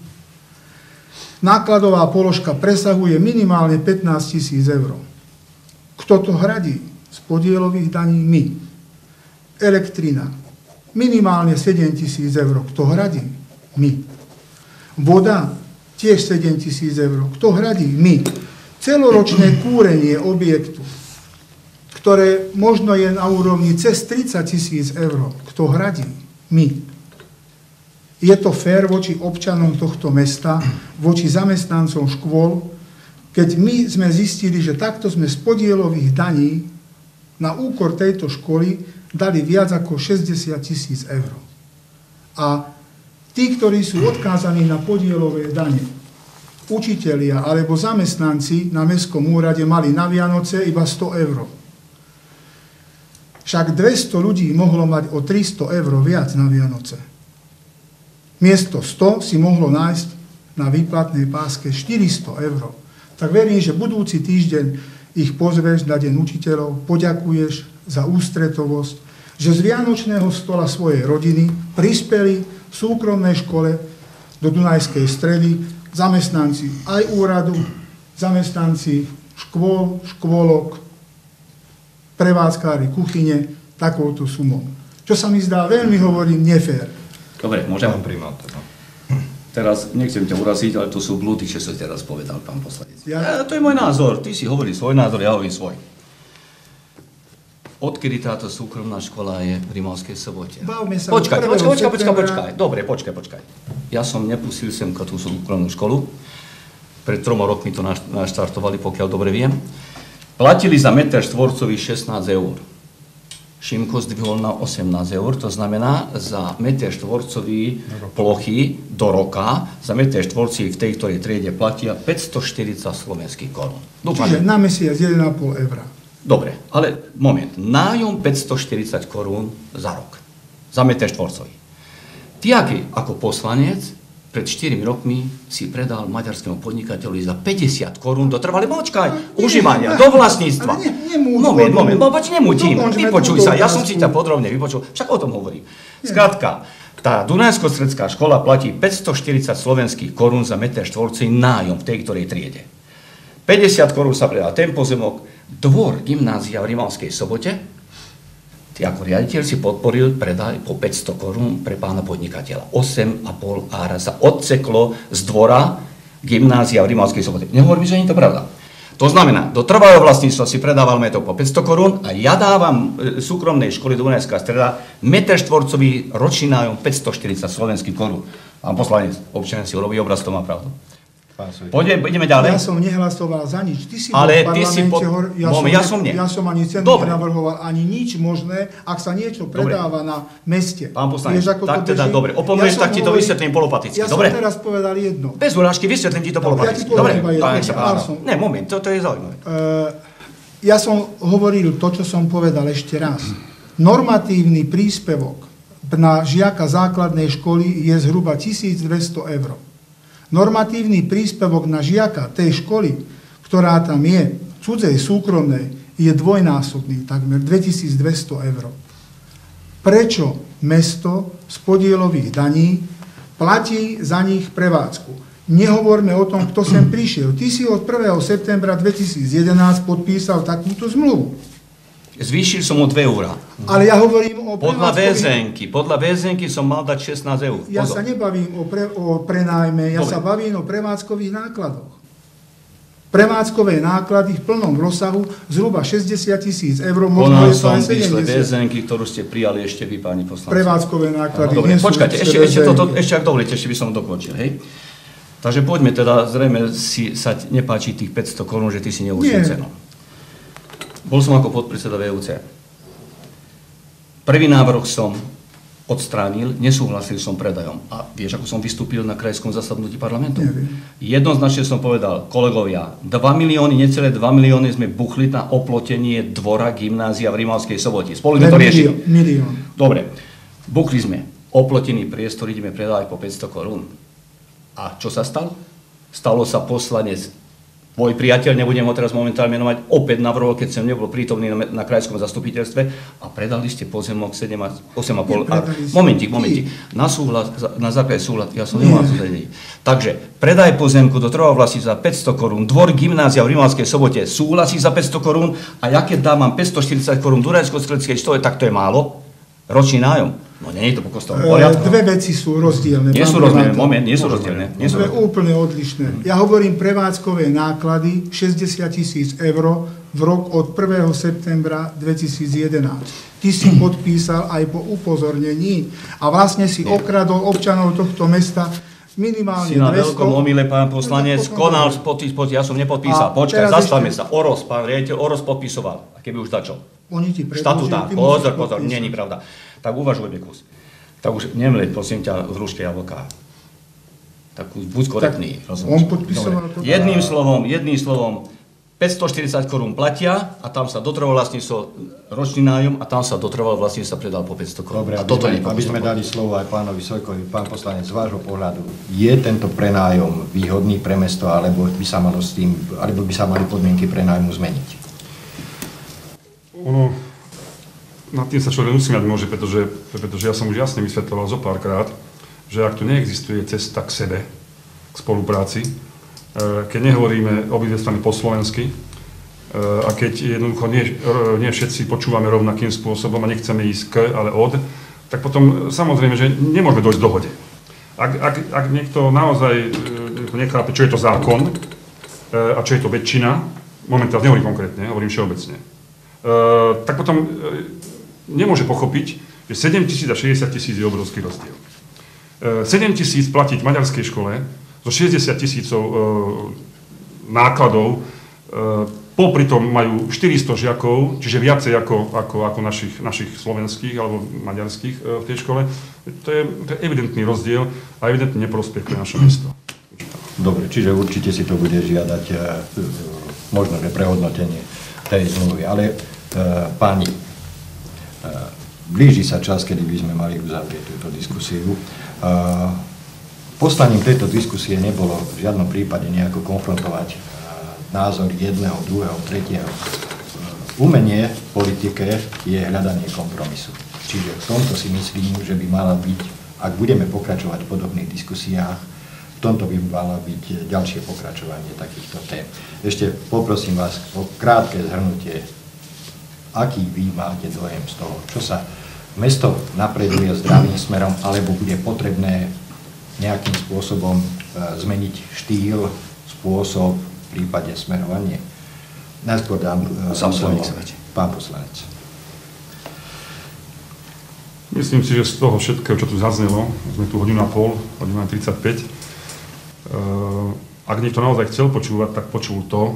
3. Nákladová položka presahuje minimálne 15 000 eur. Kto to hradí? Z podielových daní my. Elektrina. Minimálne 7 000 eur. Kto hradí? My. Voda. Tiež 7 000 eur. Kto hradí? My. Celoročné kúrenie objektu, ktoré možno je na úrovni cez 30 000 eur. Kto hradí? My. Je to fér voči občanom tohto mesta, voči zamestnancom škôl, keď my sme zistili, že takto sme z podielových daní na úkor tejto školy dali viac ako 60 000 eur. A tí, ktorí sú odkázaní na podielové dane, učitelia alebo zamestnanci na mestskom úrade mali na Vianoce iba 100 eur. Však 200 ľudí mohlo mať o 300 eur viac na Vianoce. Miesto 100 si mohlo nájsť na výplatnej páske 400 eur. Tak verím, že budúci týždeň ich pozveš na Deň učiteľov, poďakuješ za ústretovosť, že z vianočného stola svojej rodiny prispeli v súkromnej škole do Dunajskej Stredy zamestnanci aj úradu, zamestnanci škôl, škôlok, prevádzkári kuchyne takouto sumou. Čo sa mi zdá veľmi, hovorím, nefér. Dobre, môžem? Pán primátor. Teraz nechcem ťa uraziť, ale to sú blúdy, čo som teraz povedal, pán poslanec. To je môj názor. Ty si hovorí svoj názor, ja hovorím svoj. Odkedy táto súkromná škola je v Rimavskej Sobote? Bavme sa. Počkaj. Dobre, počkaj. Ja som nepustil sem tú súkromnú školu. Pred 3 rokmi to naštartovali, pokiaľ dobre viem. Platili za meter štvorcový 16 eur. Šimko zdvihol na 18 eur, to znamená za meter štvorcový plochy do roka, za meter štvorcový v tej ktorej triede platia 540 slovenských korún. Čiže na mesiac 1,5 eur. Dobre, ale moment. Nájom 540 korún za rok. Za meter štvorcový. Ty ako poslanec pred 4 rokmi si predal maďarskému podnikateľovi za 50 korún do trvalé užívania, do vlastníctva. Moment, nemútim. Vypočuj sa, ja som si ťa podrobne vypočul. Však o tom hovorím. Skrátka, tá Dunajsko-stredská škola platí 540 slovenských korún za meter štvorcový nájom v tej ktorej triede. 50 korún sa predal ten pozemok, dvor gymnázia v Rimavskej Sobote. Ty ako riaditeľ si podporil predaj po 500 korún pre pána podnikateľa. 8,5 ára sa odseklo z dvora gymnázia v Rimavskej Sobote. Nehovorím, že nie je to pravda. To znamená, do trvalého vlastníctva si predával metok po 500 korún a ja dávam súkromnej školy Dunajská Streda meter štvorcový ročný nájom 540 slovenských korún. Pán poslanec, občan si urobí obraz, to má pravdu. Ideme ďalej. Ja som nehlasoval za nič. Ty si ale v parlamente, ja som ani cenu nenavrhoval, ani nič možné, ak sa niečo predáva na meste. Pán poslanec, tak teda dobre. Opomeneš, tak ti to vysvetlím polopaticky. Ja som teraz povedal jedno. Bez urážky, vysvetlím ti to polopaticky. Dobre, ne, moment, to je zaujímavé. Ja som hovoril to, čo som povedal ešte raz. Normatívny príspevok na žiaka základnej školy je zhruba 1200 eur. Normatívny príspevok na žiaka tej školy, ktorá tam je, cudzej, súkromnej, je dvojnásobný, takmer 2200 eur. Prečo mesto z podielových daní platí za nich prevádzku? Nehovorme o tom, kto sem prišiel. Ty si od 1. septembra 2011 podpísal takúto zmluvu. Zvýšil som o 2 eurá. Ale ja hovorím o Podľa väzenky som mal dať 16 eur. Ja sa nebavím o prenájme, ja Dobre. sa bavím o prevádzkových nákladoch. Prevádzkové náklady v plnom rozsahu zhruba 60 000 eur, možno Konal je to som aj výsle 70. väzenky, ktorú ste prijali ešte vy, páni poslanci. Prevádzkové náklady. Dobre, nie sú počkajte, ešte ak dovolíte, ešte by som dokončil, hej? Takže poďme teda, zrejme si sa nepáči tých 500 korún, že ty si neučil cenu. Bol som ako podpredseda VUC. Prvý návrh som odstránil, nesúhlasil som predajom. A vieš, ako som vystúpil na krajskom zasadnutí parlamentu? Neviem. Jednoznačne som povedal, kolegovia, 2 milióny, necelé 2 milióny sme buchli na oplotenie dvora gymnázia v Rimavskej Sobote. Spolu sme to riešili. Milión. Dobre, buchli sme, oplotený priestor ideme predávať po 500 korún. A čo sa stalo? Stalo sa poslanec, môj priateľ, nebudem ho teraz momentálne menovať, opäť navrhol, keď som nebol prítomný na krajskom zastupiteľstve a predali ste pozemok 8,5. Momentík. Na základe súhlas, ja som nemal súhlasný. Takže predaj pozemku do trvalého vlastníctva za 500 korún, dvor gymnázia v Rimavskej Sobote súhlasí za 500 korún a ja keď dávam 540 korún Dunajsko-Streleckej štole, tak to je málo. Ročný nájom. No nie je to po kostovom poriadku. Dve veci sú rozdielne. Nie sú rozdielne, nie sú rozdielne. Dve úplne odlišné. Ja hovorím prevádzkové náklady 60 000 eur v rok od 1. septembra 2011. Ty si podpísal aj po upozornení a vlastne si okradol občanov tohto mesta minimálne 200. Si na veľkom omyle, pán poslanec, konal ja som nepodpísal. Počkaj, zastavme sa. Oros, pán riaditeľ, Oros podpisoval. A keby už dačo. Oni ti predložili, Štatutár, ty musíš pozor, podpísať. nie je pravda. Tak uvažujme kus. Tak už nemleď, prosím ťa, hruške jablká. Tak buď korektný, rozumieš? On podpisoval to. Jedným slovom, 540 korún platia a tam sa dotrval vlastníctvo ročný nájom a tam sa dotrval vlastníctvo sa predal po 500 korún. Dobre, a toto aby sme dali slovo aj pánovi Sojkovi, pán poslanec, z vášho pohľadu, je tento prenájom výhodný pre mesto, alebo by sa mali podmienky prenájmu zmeniť? Nad tým sa človek nemusí mať môže, pretože ja som už jasne vysvetľoval zo párkrát, že ak tu neexistuje cesta k sebe, k spolupráci, keď nehovoríme obidve strany po slovensky a keď jednoducho nie všetci počúvame rovnakým spôsobom a nechceme ísť k, ale od, tak potom samozrejme, že nemôžeme dojsť k dohode. Ak niekto naozaj nechápe, čo je to zákon a čo je to väčšina, momentálne nehovorím konkrétne, hovorím všeobecne, tak potom nemôže pochopiť, že 7 000 a 60 000 je obrovský rozdiel. 7 000 platiť v maďarskej škole zo 60 000 nákladov, popri tom majú 400 žiakov, čiže viacej ako našich slovenských alebo maďarských v tej škole. To je evidentný rozdiel a evidentný neprospech pre naše mesto. Dobre, čiže určite si to bude žiadať možno, že prehodnotenie tej zmluvy. Ale páni, blíži sa čas, kedy by sme mali uzavrieť túto diskusiu. Poslaním tejto diskusie nebolo v žiadnom prípade nejako konfrontovať názor jedného, druhého, tretieho. Umenie v politike je hľadanie kompromisu. Čiže v tomto si myslím, že by mala byť, ak budeme pokračovať v podobných diskusiách, v tomto by malo byť ďalšie pokračovanie takýchto tém. Ešte poprosím vás o krátke zhrnutie, aký vy máte dojem z toho, čo sa mesto napreduje zdravým smerom, alebo bude potrebné nejakým spôsobom zmeniť štýl, spôsob, v prípade smerovanie. Najskôr dám slovo pán poslanec. Myslím si, že z toho všetkého, čo tu zaznelo, sme tu hodinu a pol, hodinu 35, ak niekto naozaj chcel počúvať, tak počul to,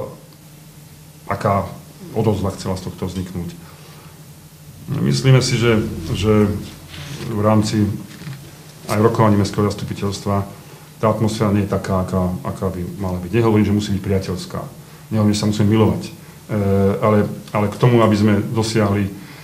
aká odozva chcela z tohto vzniknúť. Myslíme si, že v rámci aj rokovaní mestského zastupiteľstva tá atmosféra nie je taká, aká by mala byť. Nehovorím, že musí byť priateľská. Nehovorím, že sa musíme milovať. Ale k tomu, aby sme dosiahli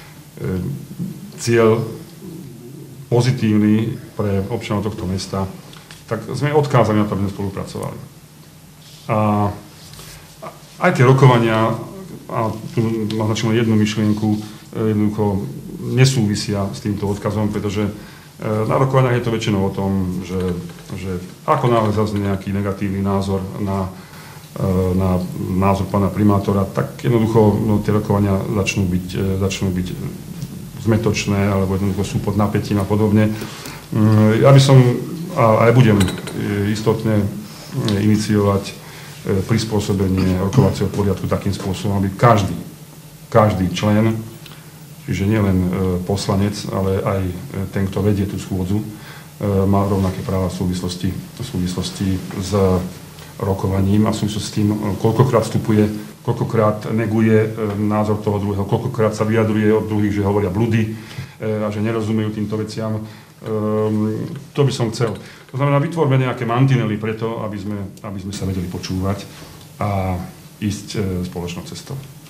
cieľ pozitívny pre občanov tohto mesta, tak sme odkázaní na to, aby sme spolupracovali. A aj tie rokovania, a tu naznačím jednu myšlienku, jednoducho nesúvisia s týmto odkazom, pretože Na rokovaniach je to väčšinou o tom, že ako náhle zaznie nejaký negatívny názor na názor pána primátora, tak jednoducho tie rokovania začnú byť zmetočné, alebo jednoducho sú pod napätím a podobne. Ja by som, a aj budem istotne iniciovať prispôsobenie rokovacieho poriadku takým spôsobom, aby každý člen, čiže nielen poslanec, ale aj ten, kto vedie tú schôdzu, má rovnaké práva v súvislosti s rokovaním a v súvislosti s tým, koľkokrát vstupuje, koľkokrát neguje názor toho druhého, koľkokrát sa vyjadruje od druhých, že hovoria bludy a že nerozumejú týmto veciam. To by som chcel. To znamená, vytvorme nejaké mantinely preto, aby sme sa vedeli počúvať a ísť spoločnou cestou.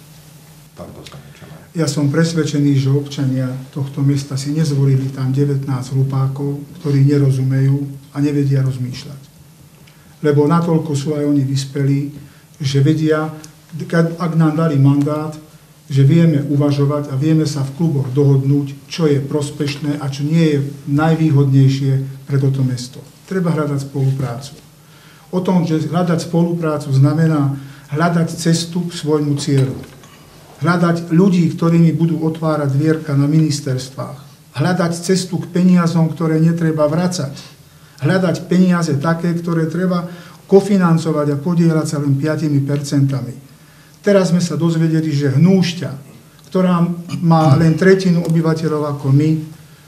Ja som presvedčený, že občania tohto mesta si nezvolili tam 19 hlupákov, ktorí nerozumejú a nevedia rozmýšľať. Lebo natoľko sú aj oni vyspelí, že vedia, ak nám dali mandát, že vieme uvažovať a vieme sa v kluboch dohodnúť, čo je prospešné a čo nie je najvýhodnejšie pre toto mesto. Treba hľadať spoluprácu. O tom, že hľadať spoluprácu znamená hľadať cestu k svojmu cieľu. Hľadať ľudí, ktorými budú otvárať dvierka na ministerstvách. Hľadať cestu k peniazom, ktoré netreba vracať. Hľadať peniaze také, ktoré treba kofinancovať a podieľať sa len 5%. Teraz sme sa dozvedeli, že Hnúšťa, ktorá má len tretinu obyvateľov ako my,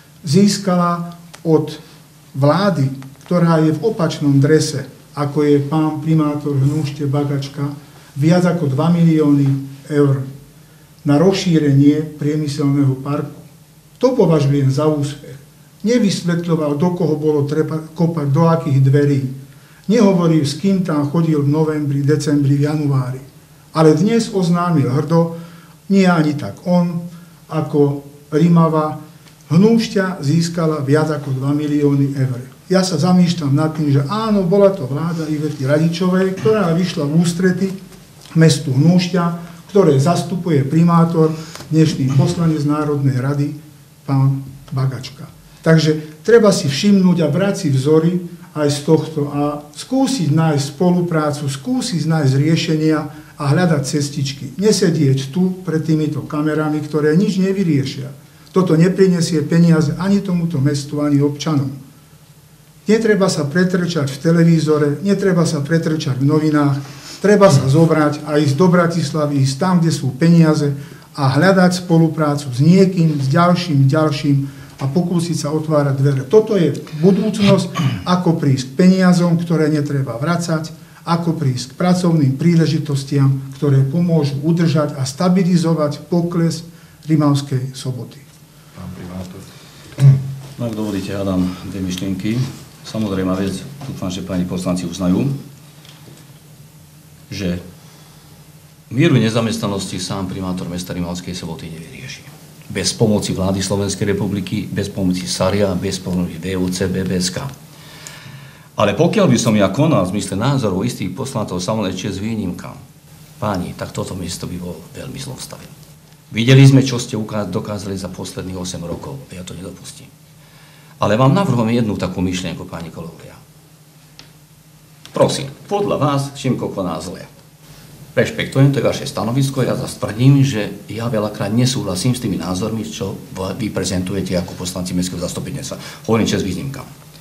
získala od vlády, ktorá je v opačnom drese, ako je pán primátor Hnúšte Bagačka, viac ako 2 milióny eur na rozšírenie priemyselného parku. To považujem za úspech. Nevysvetľoval, do koho bolo treba kopať, do akých dverí. Nehovoril, s kým tam chodil v novembri, decembri, v januári. Ale dnes oznámil hrdo, nie ani tak on, ako Rimava, Hnúšťa získala viac ako 2 milióny eur. Ja sa zamýšľam nad tým, že áno, bola to vláda Ivety Radičovej, ktorá vyšla v ústrety mestu Hnúšťa, ktoré zastupuje primátor, dnešný poslanec Národnej rady, pán Bagačka. Takže treba si všimnúť a brať si vzory aj z tohto a skúsiť nájsť spoluprácu, skúsiť nájsť riešenia a hľadať cestičky. Nesedieť tu pred týmito kamerami, ktoré nič nevyriešia. Toto neprinesie peniaze ani tomuto mestu, ani občanom. Netreba sa pretrčať v televízore, netreba sa pretrčať v novinách, treba sa zobrať a ísť do Bratislavy, ísť tam, kde sú peniaze a hľadať spoluprácu s niekým, s ďalším a pokúsiť sa otvárať dvere. Toto je budúcnosť, ako prísť k peniazom, ktoré netreba vracať, ako prísť k pracovným príležitostiam, ktoré pomôžu udržať a stabilizovať pokles Rimavskej Soboty. Pán primátor. No, ak dovolíte, ja dám dve myšlienky. Samozrejme vec, dúfam, že páni poslanci uznajú, že mieru nezamestnanosti sám primátor mesta Rimavskej Soboty nevyrieši. Bez pomoci vlády Slovenskej republiky, bez pomoci SARIA, bez pomoci VUC, BBSK. Ale pokiaľ by som ja konal v zmysle názorov istých poslancov samozrejme s výnimkám, páni, tak toto mesto by bolo veľmi zlom stave. Videli sme, čo ste dokázali za posledných 8 rokov. Ja to nedopustím. Ale vám navrhujem jednu takú myšlienku, páni kolegovia. Prosím, podľa vás, Šimko koná zle. Rešpektujem, to je vaše stanovisko, ja zase tvrdím, že ja veľakrát nesúhlasím s tými názormi, čo vy prezentujete ako poslanci mestského zastupiteľstva. Hovorím čas výnimkám.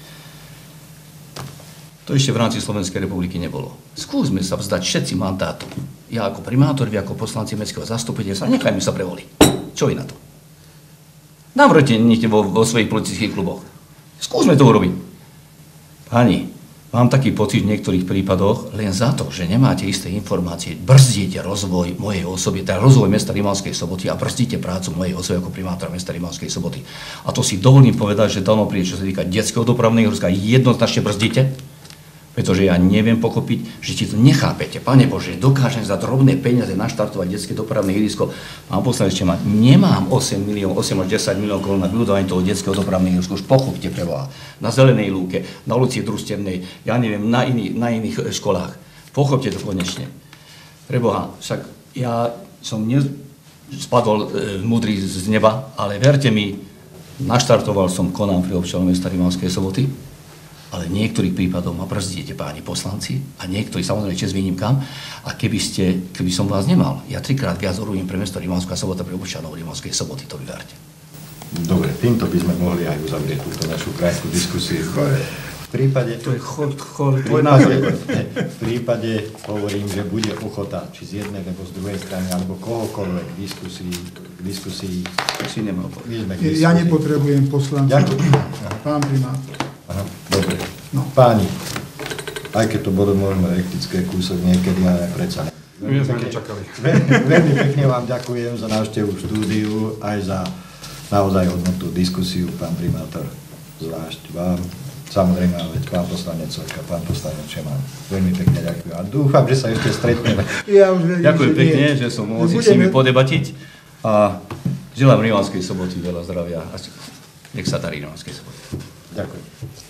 To ešte v rámci Slovenskej republiky nebolo. Skúsme sa vzdať všetci mandátom. Ja ako primátor, vy ako poslanci mestského zastupiteľstva, nechajme sa prevoliť. Čo je na to? Navrhte vo svojich politických kluboch. Skúsme to urobiť. Páni, mám taký pocit v niektorých prípadoch, len za to, že nemáte isté informácie, brzdíte rozvoj mojej osoby, teda rozvoj mesta Rimavskej Soboty a brzdíte prácu mojej osoby ako primátora mesta Rimavskej Soboty. A to si dovolím povedať, že dávno príde, čo sa týka detského dopravného ihriska, jednoznačne brzdíte, pretože ja neviem pochopiť, že ti to nechápete. Pane Bože, dokážem za drobné peniaze naštartovať detské dopravné ihrisko. Pán poslanec Čemat, nemám 8 až 10 miliónov korún na vybudovanie toho detského dopravného ihriska. Už pochopte pre Boha. Na Zelenej lúke, na ulici Družstevnej, ja neviem, na iných školách. Pochopte to konečne. Pre Boha, však ja som spadol múdry z neba, ale verte mi, Naštartoval som konám pri občanoch mesta Rimavskej Soboty, ale niektorých prípadov ma brzdíte, páni poslanci, a niektorí samozrejme čest výnimkám. A keby som vás nemal, ja 3-krát viac urobím pre mesto Rimavská Sobota pri občanov Rimavskej Soboty, to vyverte. Dobre, týmto by sme mohli aj uzavrieť túto našu krátku diskusiu. V prípade... To je tvoj názor. V prípade hovorím, že bude ochota, či z jednej, alebo z druhej strany, alebo kohokoľvek k diskusii. Si nemal povedať. Ja nepotrebujem poslanca. Pán primátor. Aha, dobre. No. Páni, aj keď to bolo možno hektické kúsok niekedy, ale predsa. My sme nečakali. Veľmi pekne vám ďakujem za návštevu v štúdiu, aj za naozaj hodnotnú diskusiu, pán primátor, zvlášť vám. Samozrejme, veď pán poslanec Sojka, pán poslanec Šeman. Veľmi pekne ďakujem. A dúfam, že sa ešte stretneme. Ďakujem pekne, že som mohol si s nimi podebatiť. A želám Rimavskej Soboty veľa zdravia. Nech sa darí Rimavskej Soboty. Ďakujem.